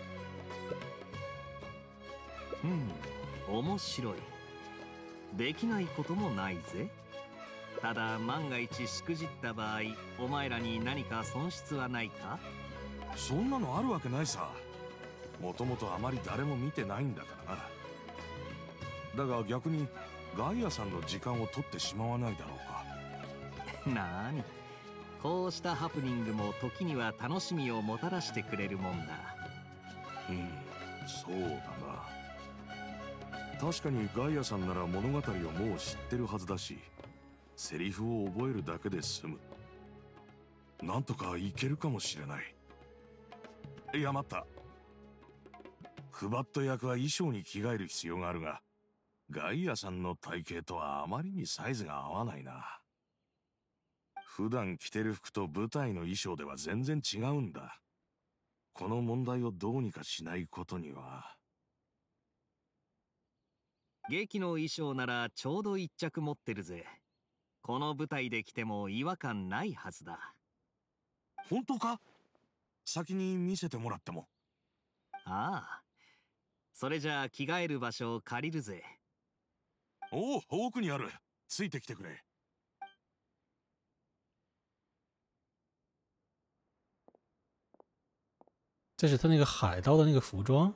うだ。 面白い。できないこともないぜ。ただ万が一しくじった場合、お前らに何か損失はないか？ そんなのあるわけないさ。もともとあまり誰も見てないんだからな。だが逆にガイアさんの時間を取ってしまわないだろうか。 なに、こうしたハプニングも時には楽しみをもたらしてくれるもんだ。 そうだな。確かにガイアさんなら物語をもう知ってるはずだし、セリフを覚えるだけで済む。なんとかいけるかもしれない。いや、待った。クバット役は衣装に着替える必要があるが、ガイアさんの体型とはあまりにサイズが合わないな。普段着てる服と舞台の衣装では全然違うんだ。この問題をどうにかしないことには。 劇の衣装ならちょうど一着持ってるぜ。この舞台で着ても違和感ないはずだ。 本当か？先に見せてもらっても。 ああ。それじゃあ着替える場所を借りるぜ。 おお、奥にある。ついてきてくれ。 这是他那个海盗的那个服装。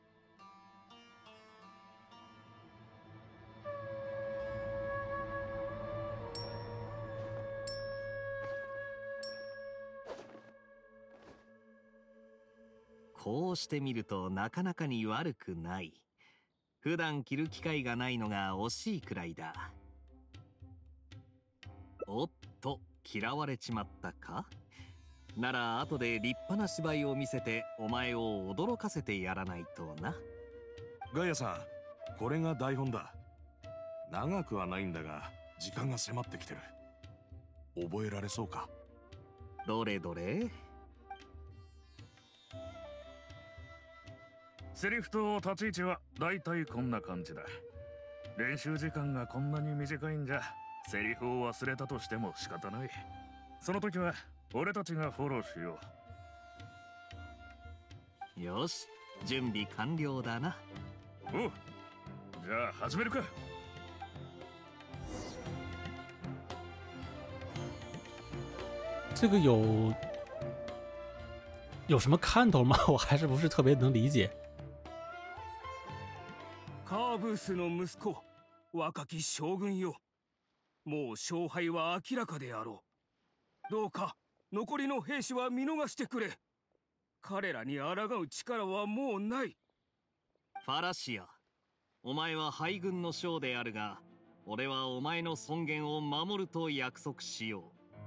こうしてみるとなかなかに悪くない。普段着る機会がないのが惜しいくらいだ。おっと、嫌われちまったか？なら後で立派な芝居を見せてお前を驚かせてやらないとな。 ガイアさん、これが台本だ。長くはないんだが時間が迫ってきてる。 覚えられそうか？ どれどれ。 セリフと立ち位置はだいたいこんな感じだ。練習時間がこんなに短いんじゃセリフを忘れたとしても仕方ない。その時は俺たちがフォローしよよし、準備完了だな。 う。おう、じゃあ始めるか。 这个有什么看头吗？我还是不是特别能理解。 カーブースの息子、若き将軍よ。もう勝敗は明らかであろう。どうか残りの兵士は見逃してくれ。彼らに抗う力はもうない。 ファラシア、お前は敗軍の将であるが、俺はお前の尊厳を守ると約束しよう。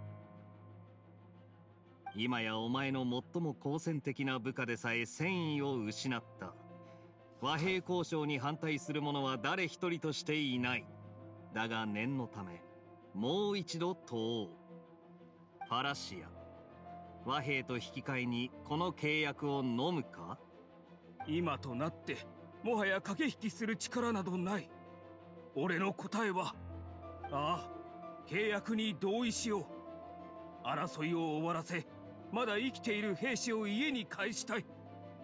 今やお前の最も好戦的な部下でさえ戦意を失った。和平交渉に反対する者は誰一人としていない。だが念のためもう一度問おう。ファラシア、和平と引き換えにこの契約を飲むか？ 今となってもはや駆け引きする力などない。俺の答えは、ああ、契約に同意しよう。争いを終わらせ、まだ生きている兵士を家に帰したい。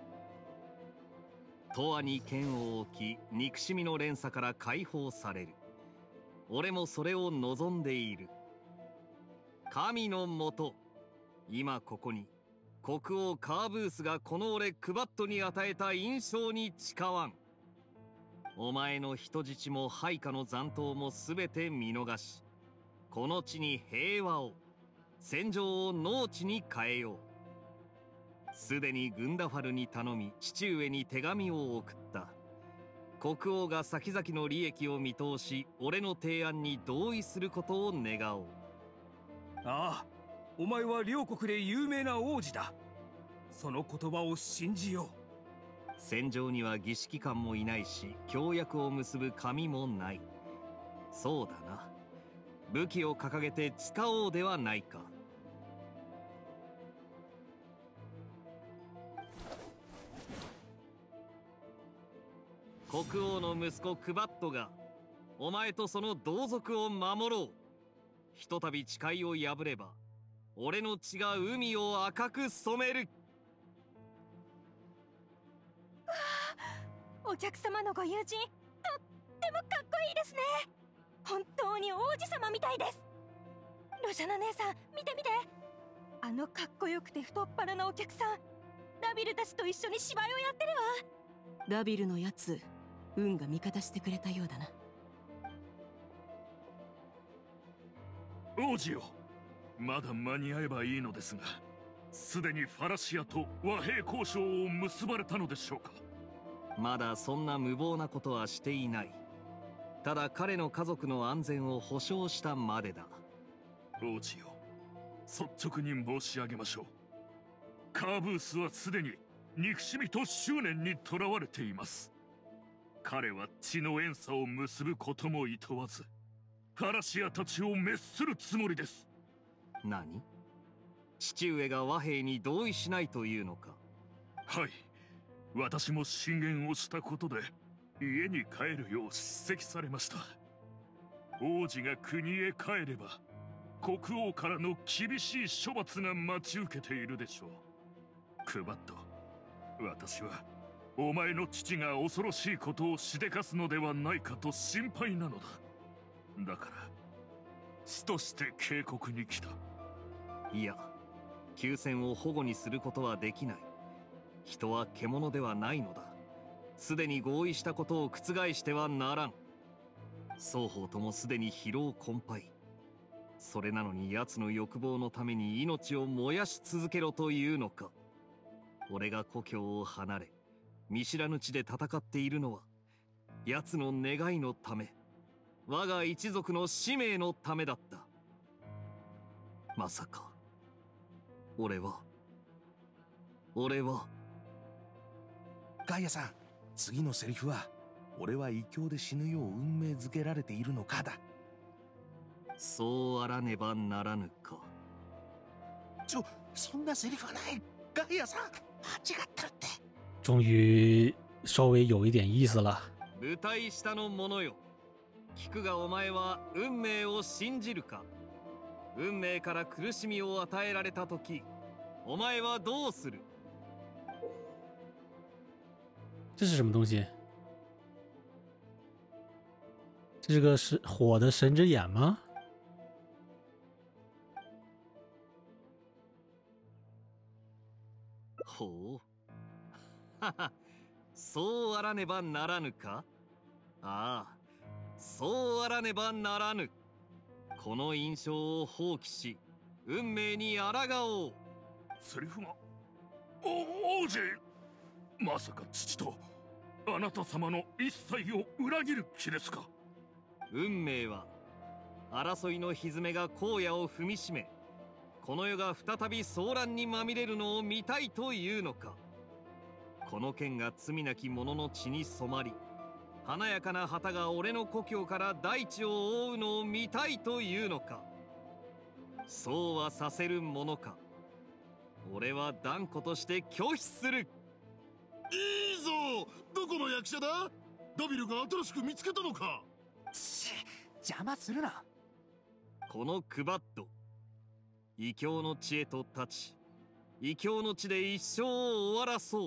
永遠に剣を置き、憎しみの連鎖から解放される。俺もそれを望んでいる。神のもと、今ここに国王カーブースがこの俺クバットに与えた印象に誓わん。お前の人質も配下の残党も全て見逃し、この地に平和を、戦場を農地に変えよう。すでにグンダファルに頼み父上に手紙を送った。国王が先々の利益を見通し、俺の提案に同意することを願おう。 ああ、お前は両国で有名な王子だ。その言葉を信じよう。 戦場には儀式官もいないし、協約を結ぶ紙もない。そうだな。武器を掲げて使おうではないか。国王の息子クバットがお前とその同族を守ろう。ひとたび誓いを破れば俺の血が海を赤く染める。 お客様のご友人、とってもかっこいいですね。本当に王子様みたいです。ロジャナ姉さん、見て見て。あのかっこよくて太っ腹なお客さん、ダビルたちと一緒に芝居をやってるわ。 ダビルのやつ、運が味方してくれたようだな。 王子よ、まだ間に合えばいいのですが、すでにファラシアと和平交渉を結ばれたのでしょうか？ まだそんな無謀なことはしていない。ただ彼の家族の安全を保証したまでだ。 王子よ、率直に申し上げましょう。カーブースはすでに憎しみと執念にとらわれています。彼は血の縁差を結ぶこともいとわず、ファラシアたちを滅するつもりです。 何？父上が和平に同意しないというのか？ はい、私も進言をしたことで家に帰るよう叱責されました。王子が国へ帰れば国王からの厳しい処罰が待ち受けているでしょう。クバット、私はお前の父が恐ろしいことをしでかすのではないかと心配なのだ。だから死として警告に来た。 いや、休戦を保護にすることはできない。人は獣ではないのだ。すでに合意したことを覆してはならん。双方ともすでに疲労困憊。それなのに奴の欲望のために命を燃やし続けろというのか。俺が故郷を離れ見知らぬ地で戦っているのは奴の願いのため、我が一族の使命のためだった。まさか俺はガイアさん、次のセリフは俺は異教で死ぬよう運命づけられているのかだ。 そうあらねばならぬか。 そんなセリフはない。ガイアさん、間違ってるって。 终于稍微有一点意思了。 舞台下の者よ、聞くがお前は運命を信じるか。運命から苦しみを与えられた時、お前はどうする？ 这是什么东西？这是个火的神之眼吗？ ほう。はは、そうあらねばならぬか。ああ、そうあらねばならぬ。この印象を放棄し、運命に抗おう。 セリフが王子、まさか父とあなた様の一切を裏切る気ですか？ 運命は争いの歪めが荒野を踏みしめ、この世が再び騒乱にまみれるのを見たいというのか。この剣が罪なき者の血に染まり、華やかな旗が俺の故郷から大地を覆うのを見たいというのか。そうはさせるものか。俺は断固として拒否する。 いいぞ。どこの役者だ？ダビルが新しく見つけたのか？ 邪魔するな。 このクバッド、異教の地へと立ち、異教の地で一生を終わらそう。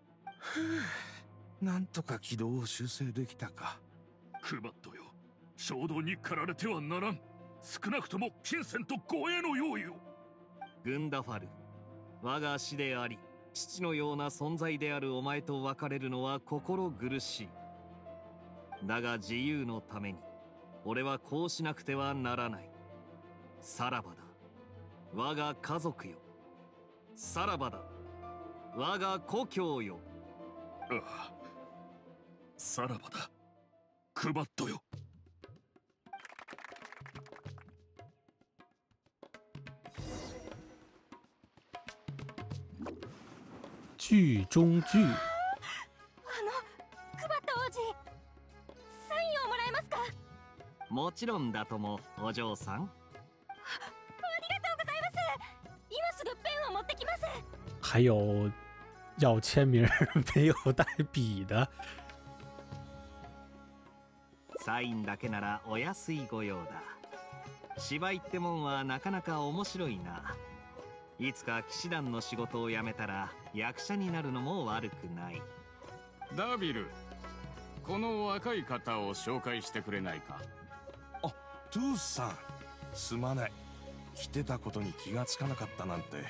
なんとか軌道を修正できたか。 クバッドよ、衝動に駆られてはならん。少なくとも金銭と護衛の用意を。 グンダファル、我が師であり父のような存在であるお前と別れるのは心苦しい。だが自由のために俺はこうしなくてはならない。さらばだ、我が家族よ。さらばだ、我が故郷よ。 ああ、さらばだ、クバッドよ。 剧中剧。 クバッド王子、サインをもらえますか？ もちろんだとも、お嬢さん。 ありがとうございます。今すぐペンを持ってきます。 还有要签名没有带笔的。 サインだけならお安いご用だ。芝居ってもんはなかなか面白いな。いつか騎士団の仕事を辞めたら役者になるのも悪くない。 ダビル、この若い方を紹介してくれないか？ あ、トゥースさん、すまない。来てたことに気がつかなかったなんて。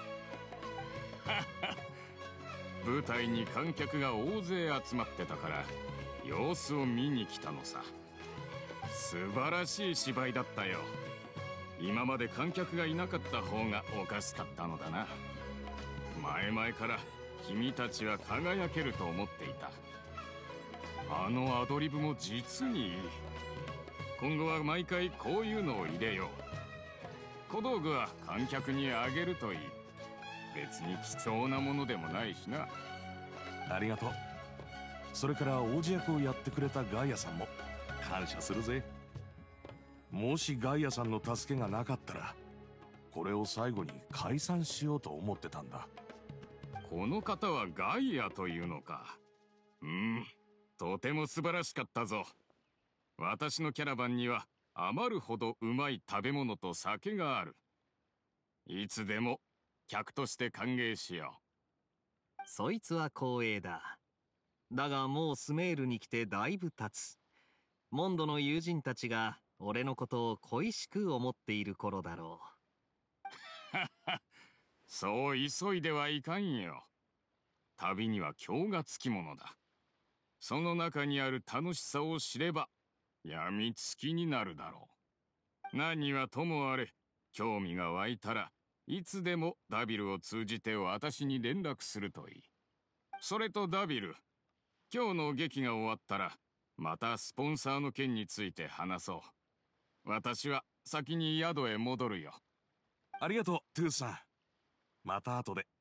舞台に観客が大勢集まってたから様子を見に来たのさ。素晴らしい芝居だったよ。今まで観客がいなかった方がおかしかったのだな。前々から君たちは輝けると思っていた。あのアドリブも実にいい。今後は毎回こういうのを入れよう。小道具は観客にあげるといい。別に貴重なものでもないしな。 ありがとう。それから王子役をやってくれたガイアさんも感謝するぜ。もしガイアさんの助けがなかったら、これを最後に解散しようと思ってたんだ。 この方はガイアというのか。とても素晴らしかったぞ。私のキャラバンには余るほどうまい食べ物と酒がある。いつでも客として歓迎しよう。そいつは光栄だ。だがもうスメールに来てだいぶ経つ。モンドの友人たちが俺のことを恋しく思っている頃だろう。そう急いではいかんよ。旅には興がつきものだ。その中にある楽しさを知ればやみつきになるだろう。何はともあれ、興味が湧いたらいつでもダビルを通じて私に連絡するといい。それとダビル、今日の劇が終わったらまたスポンサーの件について話そう。私は先に宿へ戻るよ。 ありがとう、トゥーさん。また後で。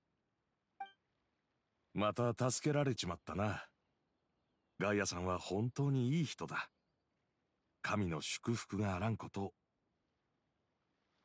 また助けられちまったな。ガイアさんは本当にいい人だ。神の祝福があらんことを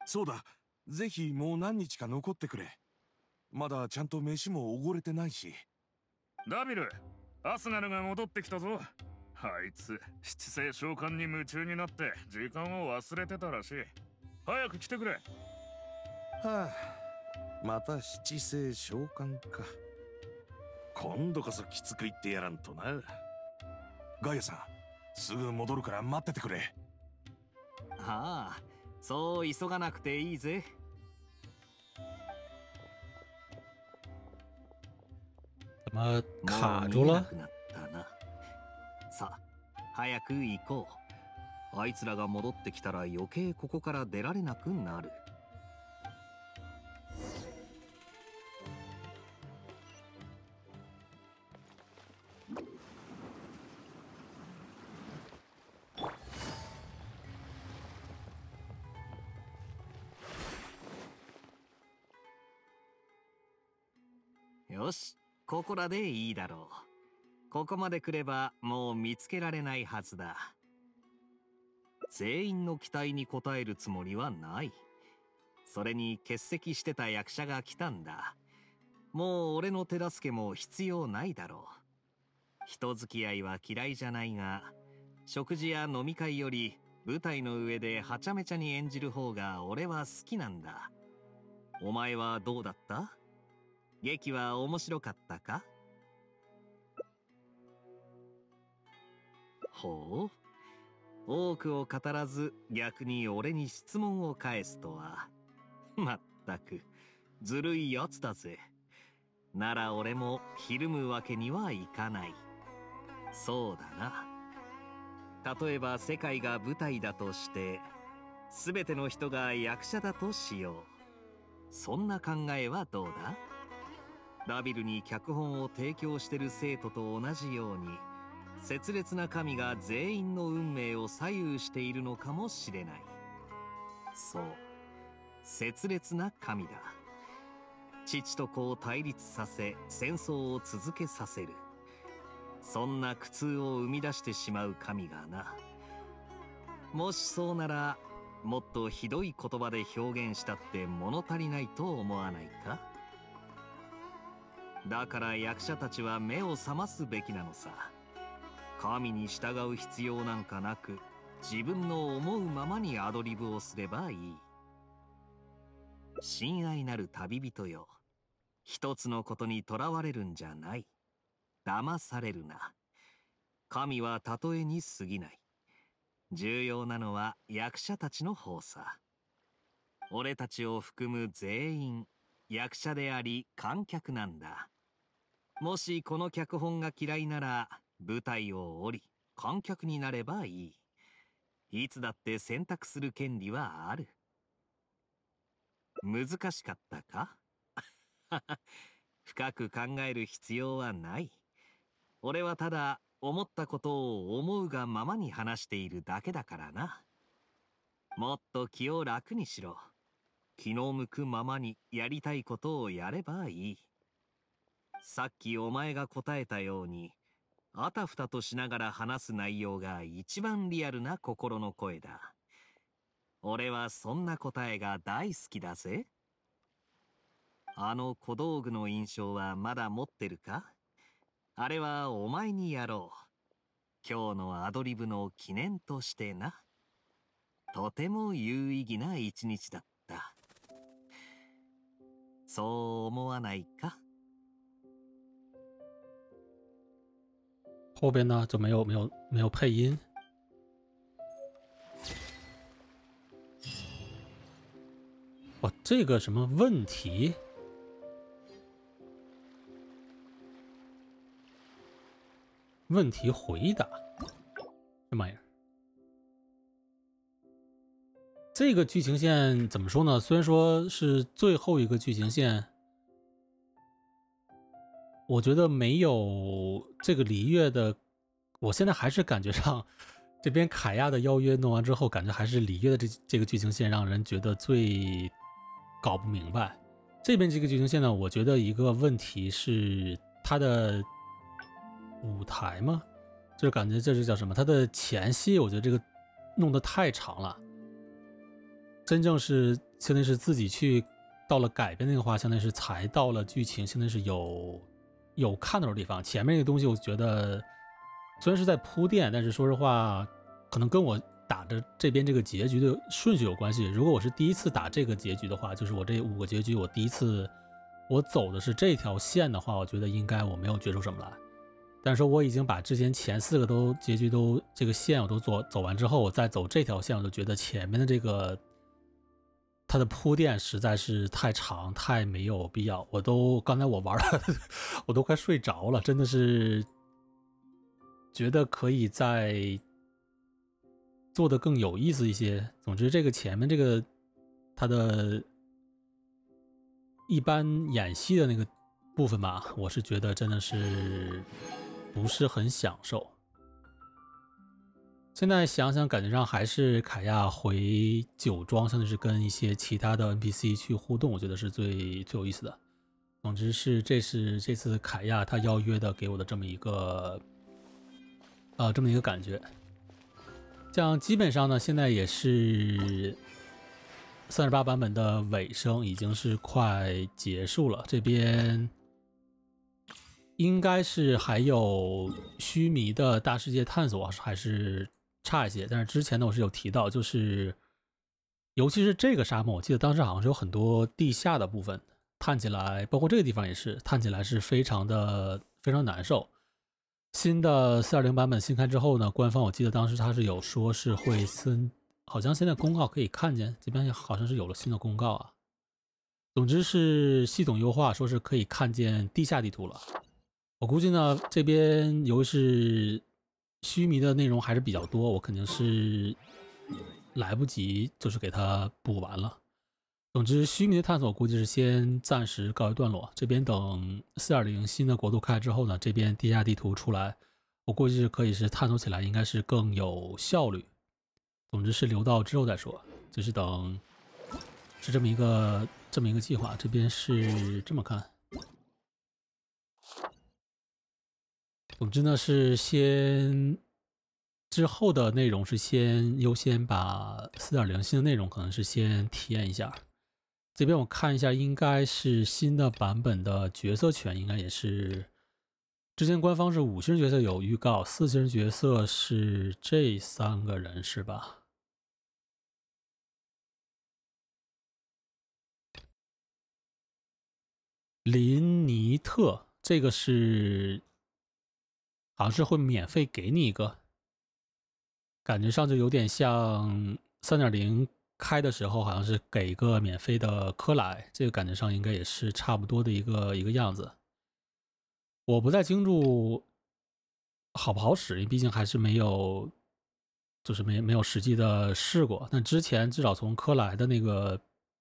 そうだ、ぜひもう何日か残ってくれ。まだちゃんと飯もおごれてないし。 ダビル、アスナルが戻ってきたぞ。あいつ七星召喚に夢中になって時間を忘れてたらしい。早く来てくれ。 はあ、また七星召喚か。今度こそきつく言ってやらんとな。ガイアさん、すぐ戻るから待っててくれ。 ああ、そう急がなくていいぜ。 怎么卡住了？ さあ、早く行こう。あいつらが戻ってきたら余計ここから出られなくなる。よし、ここらでいいだろう。ここまで来ればもう見つけられないはずだ。全員の期待に応えるつもりはない。それに欠席してた役者が来たんだ。もう俺の手助けも必要ないだろう。人付き合いは嫌いじゃないが、食事や飲み会より舞台の上ではちゃめちゃに演じる方が俺は好きなんだ。お前はどうだった？劇は面白かったか？ほう。多くを語らず逆に俺に質問を返すとは。まったく、ずるいやつだぜ。なら俺もひるむわけにはいかない。そうだな。例えば世界が舞台だとして、すべての人が役者だとしよう。そんな考えはどうだ？ダビルに脚本を提供してる生徒と同じように、拙劣な神が全員の運命を左右しているのかもしれない。そう、拙劣な神だ。父と子を対立させ、戦争を続けさせる。そんな苦痛を生み出してしまう神がな。もしそうなら、もっとひどい言葉で表現したって物足りないと思わないか？だから役者たちは目を覚ますべきなのさ。神に従う必要なんかなく、自分の思うままにアドリブをすればいい。親愛なる旅人よ。一つのことにとらわれるんじゃない。騙されるな。神は例えに過ぎない。重要なのは役者たちの方さ。俺たちを含む全員、役者であり観客なんだ。もしこの脚本が嫌いなら、舞台を降り、観客になればいい。いつだって選択する権利はある。難しかったか？深く考える必要はない。俺はただ思ったことを思うがままに話しているだけだからな。もっと気を楽にしろ。気の向くままにやりたいことをやればいい。さっきお前が答えたように、あたふたとしながら話す内容が一番リアルな心の声だ。俺はそんな答えが大好きだぜ。あの小道具の印象はまだ持ってるか？あれはお前にやろう。今日のアドリブの記念としてな。とても有意義な一日だった。そう思わないか？ 后边呢就没有配音。哇，这个什么问题？问题回答，这玩意儿。这个剧情线怎么说呢？虽然说是最后一个剧情线，我觉得没有这个璃月的，我现在还是感觉上这边凯亚的邀约弄完之后，感觉还是璃月的这个剧情线让人觉得最搞不明白。这边这个剧情线呢，我觉得一个问题是它的舞台嘛，就是感觉这是叫什么？它的前戏，我觉得这个弄得太长了。 真正是相当于是自己去到了改编那个话，相当于是才到了剧情，相当于是有看到的地方。前面那个东西我觉得虽然是在铺垫，但是说实话可能跟我打的这边这个结局的顺序有关系。如果我是第一次打这个结局的话，就是我这5个结局我第一次我走的是这条线的话，我觉得应该我没有觉出什么来。但是说我已经把之前前4个结局都这个线我都走完之后，我再走这条线，我就觉得前面的这个它的铺垫实在是太长，太没有必要。刚才我玩了我都快睡着了，真的是觉得可以再做得更有意思一些。总之这个前面这个它的一般演戏的那个部分吧，我是觉得真的是不是很享受。现在想想感觉上还是凯亚回酒庄，甚至是跟一些其他的 NPC 去互动，我觉得是最有意思的。总之是这次凯亚他邀约的给我的这么一个感觉。像基本上呢现在也是38版本的尾声，已经是快结束了，这边应该是还有须弥的大世界探索还是差一些。但是之前呢我是有提到，就是尤其是这个沙漠，我记得当时好像是有很多地下的部分，探起来包括这个地方也是探起来是非常难受。新的 4.0 版本新开之后呢，官方我记得当时他是有说是会好像现在公告可以看见，这边好像是有了新的公告啊。总之是系统优化，说是可以看见地下地图了。我估计呢这边由于是须弥的内容还是比较多，我肯定是来不及就是给它补完了。总之须弥的探索估计是先暂时告一段落，这边等 4.0 新的国度开之后呢，这边地下地图出来，我估计是可以是探索起来应该是更有效率。总之是留到之后再说，就是等是这么一个计划。这边是这么看，总之呢是先之后的内容是先优先把 4.0 新的内容可能是先体验一下。这边我看一下，应该是新的版本的角色权应该也是之前官方是5星人角色有预告，4星人角色是这3个人是吧？林尼特这个是好像是会免费给你一个，感觉上就有点像 3.0 开的时候好像是给一个免费的科莱，这个感觉上应该也是差不多的一个样子。我不太清楚好不好使，因为毕竟还是没有实际的试过。但之前至少从科莱的那个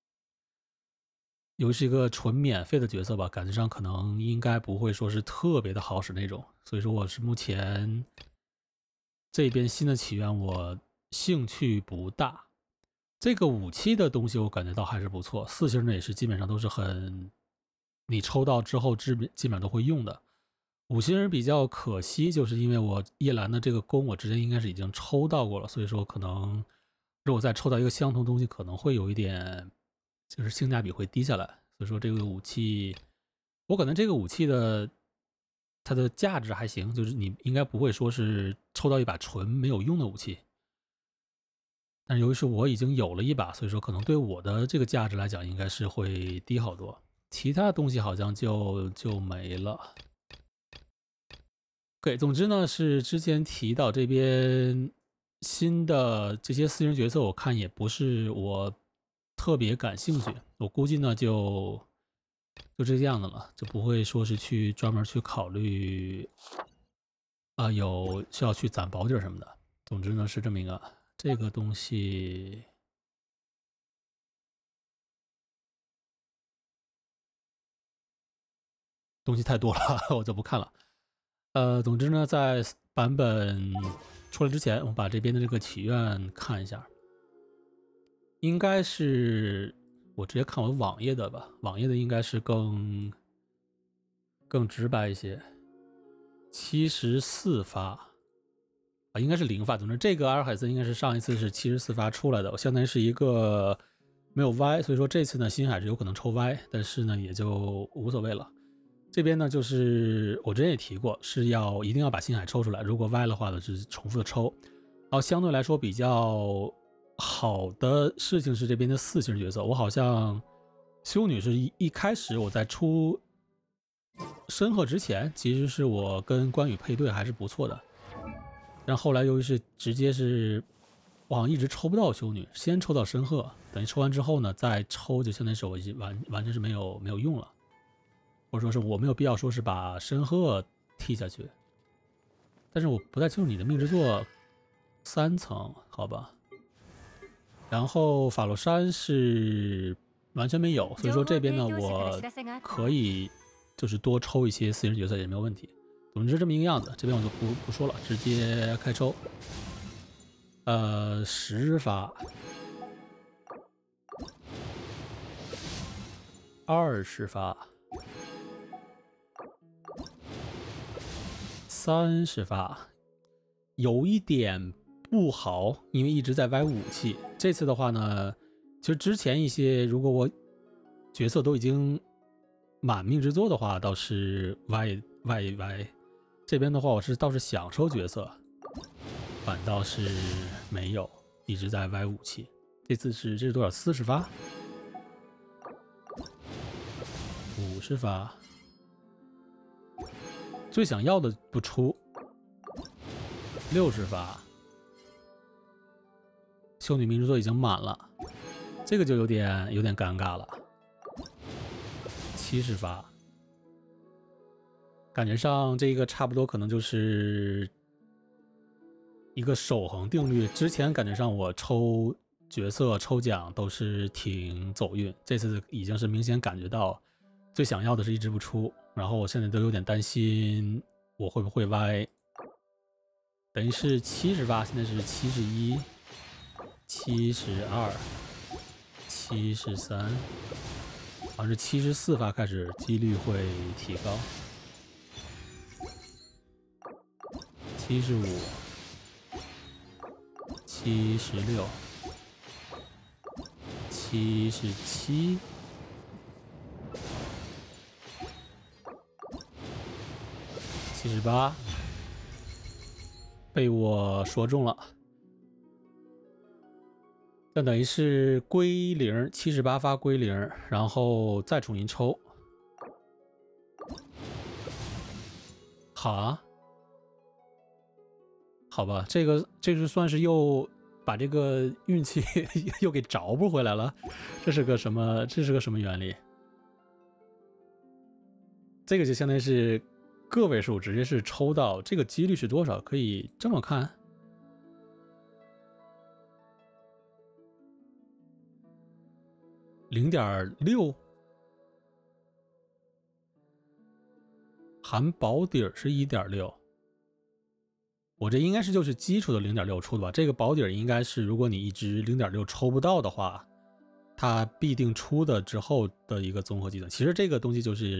由于是一个纯免费的角色吧，感觉上可能应该不会说是特别的好使那种。所以说我是目前这边新的起源我兴趣不大。这个武器的东西我感觉到还是不错，4星的也是基本上都是你抽到之后基本上都会用的。5星人比较可惜，就是因为我叶兰的这个弓我之前应该是已经抽到过了，所以说可能如果再抽到一个相同东西可能会有一点就是性价比会低下来。所以说这个武器我可能这个武器的它的价值还行，就是你应该不会说是抽到一把纯没有用的武器。但是由于是我已经有了一把，所以说可能对我的这个价值来讲应该是会低好多，其他东西好像就没了。对，总之呢是之前提到这边新的这些4星角色，我看也不是我特别感兴趣，我估计呢就这个样子了，就不会说是去专门去考虑有需要去攒宝底什么的。总之呢是这么一个。这个东西太多了，我就不看了。总之呢，在版本出来之前，我把这边的这个祈愿看一下。应该是我直接看我网页的吧，网页的应该是更直白一些。74发。应该是0发。总之这个阿尔海斯应该是上一次是74发出来的，我相当于是一个没有 Y， 所以说这次呢星海是有可能抽 Y， 但是呢也就无所谓了。这边呢就是我之前也提过，是一定要把星海抽出来，如果 Y 的话呢是重复的抽。然后相对来说比较好的事情是这边的4星角色，我好像修女是一开始我在出申鹤之前，其实是我跟关羽配对还是不错的，但后来由于是直接是我好像一直抽不到修女，先抽到申鹤，等于抽完之后呢再抽，就相当于是我已经完全是没有用了，或者说是我没有必要说是把申鹤踢下去。但是我不太清楚你的命之作3层，好吧。然后法罗山是完全没有，所以说这边呢我可以就是多抽一些4星角色也没有问题。总之这么一个样子，这边我就不说了，直接开抽。10发，20发，30发，有一点不好，因为一直在歪武器。这次的话呢，其实之前一些如果我角色都已经满命之作的话，倒是歪。这边的话，我倒是想抽角色，反倒是没有，一直在歪武器。这是多少？40发，50发。最想要的不出，60发。修女命之作已经满了，这个就有点尴尬了。70发。感觉上这个差不多可能就是一个守恒定律，之前感觉上我抽角色抽奖都是挺走运，这次已经是明显感觉到最想要的是一直不出，然后我现在都有点担心我会不会歪。等于是70发，现在是71、72、73，好像是74发开始几率会提高。75、76、77、78，被我说中了。那等于是归零，78发归零，然后再重新抽。好吧，这是算是又把这个运气又给找补回来了，这是个什么原理？这个就相当于是个位数直接是抽到，这个几率是多少？可以这么看，0.6，含保底是1.6。我这应该是就是基础的0.6出的吧？这个保底应该是，如果你一直0.6抽不到的话，它必定出的之后的一个综合计算。其实这个东西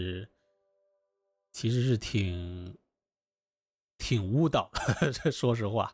其实是挺误导的，说实话，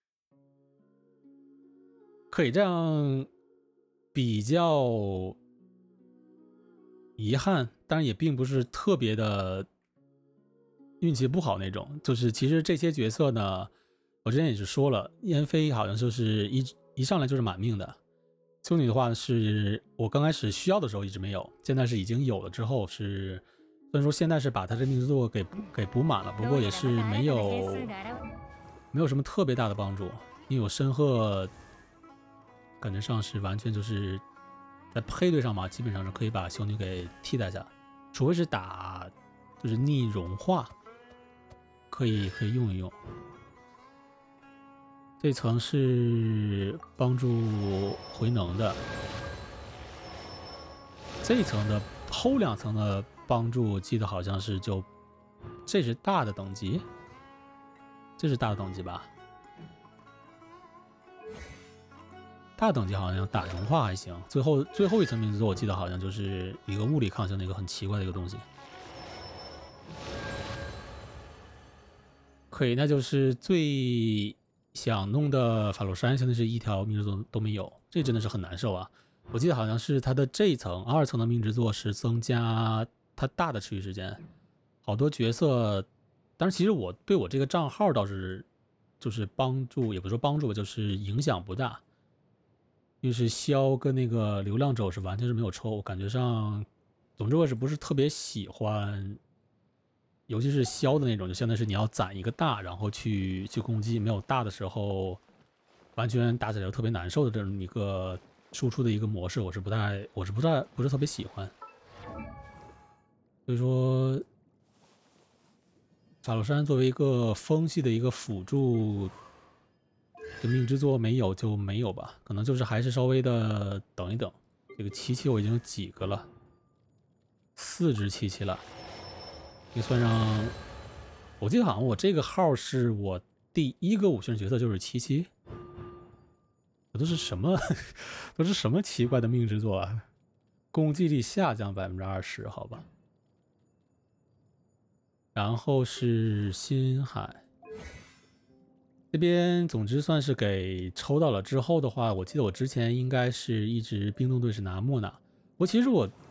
可以这样比较遗憾，当然也并不是特别的运气不好那种，就是其实这些角色呢，我之前也是说了，燕飞好像就是一上来就是满命的，修女的话是我刚开始需要的时候一直没有，现在是已经有了之后是，虽然说现在是把他这命之作给补满了，不过也是没有什么特别大的帮助，因为我申鹤感觉上是完全就是在配对上嘛，基本上是可以把修女给替代下，除非是打就是逆融化。可以用一用。这层是帮助回能的，这一层的后2层的帮助，记得好像是这是大的等级，这是大的等级吧？大等级好像打融化还行，最后一层命之作，我记得好像就是一个物理抗性的一个很奇怪的一个东西。可以，那就是最想弄的法罗山，现在是一条命之作都没有，这真的是很难受啊！ 我记得好像是它的这一层2层的命之作是增加它大的持续时间，好多角色。当然，其实我对我这个账号倒是就是帮助，也不是说帮助，就是影响不大。因为是枭跟那个流浪者是完全是没有抽，我感觉上，总之我是不是特别喜欢，尤其是枭的那种，就相当于是你要攒一个大，然后去攻击，没有大的时候，完全打起来就特别难受的这种一个输出的一个模式，我是不是特别喜欢。所以说，法罗山作为一个风系的一个辅助，这命之作没有就没有吧，可能就是还是稍微的等一等。这个七七我已经有几个了，4只七七了，你算上，我记得好像我这个号是我第1个5星角色就是七七，这都是什么都是什么奇怪的命之作啊？攻击力下降20%，好吧。然后是星海这边，总之算是给抽到了。之后的话，我记得我之前应该是一直冰冻队是拿莫娜，其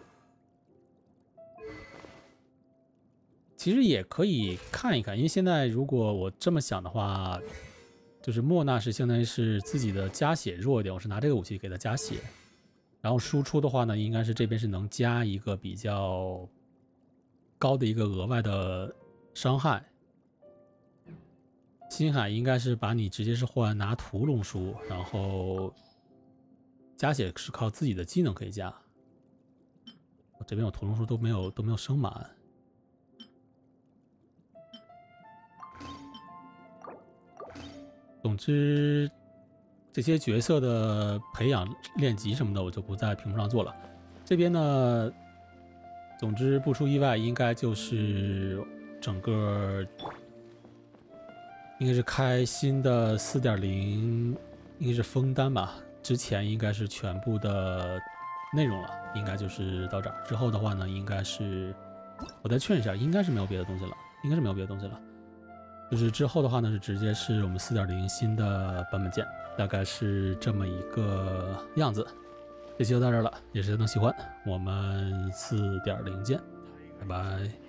实也可以看一看，因为现在如果我这么想的话，就是莫娜是相当于是自己的加血弱一点，我是拿这个武器给他加血，然后输出的话呢，应该是这边是能加一个比较高的一个额外的伤害。星海应该是把你直接是换拿屠龙书，然后加血是靠自己的技能可以加。我这边有屠龙书都没有升满。总之，这些角色的培养、练级什么的，我就不在屏幕上做了。这边呢，总之不出意外，应该就是整个应该是开新的4.0，应该是封单吧。之前应该是全部的内容了，应该就是到这儿。之后的话呢，应该是我再确认一下，应该是没有别的东西了，就是之后的话呢，是直接是我们4.0新的版本键，大概是这么一个样子。这期就到这儿了，也是能喜欢，我们4.0见，拜拜。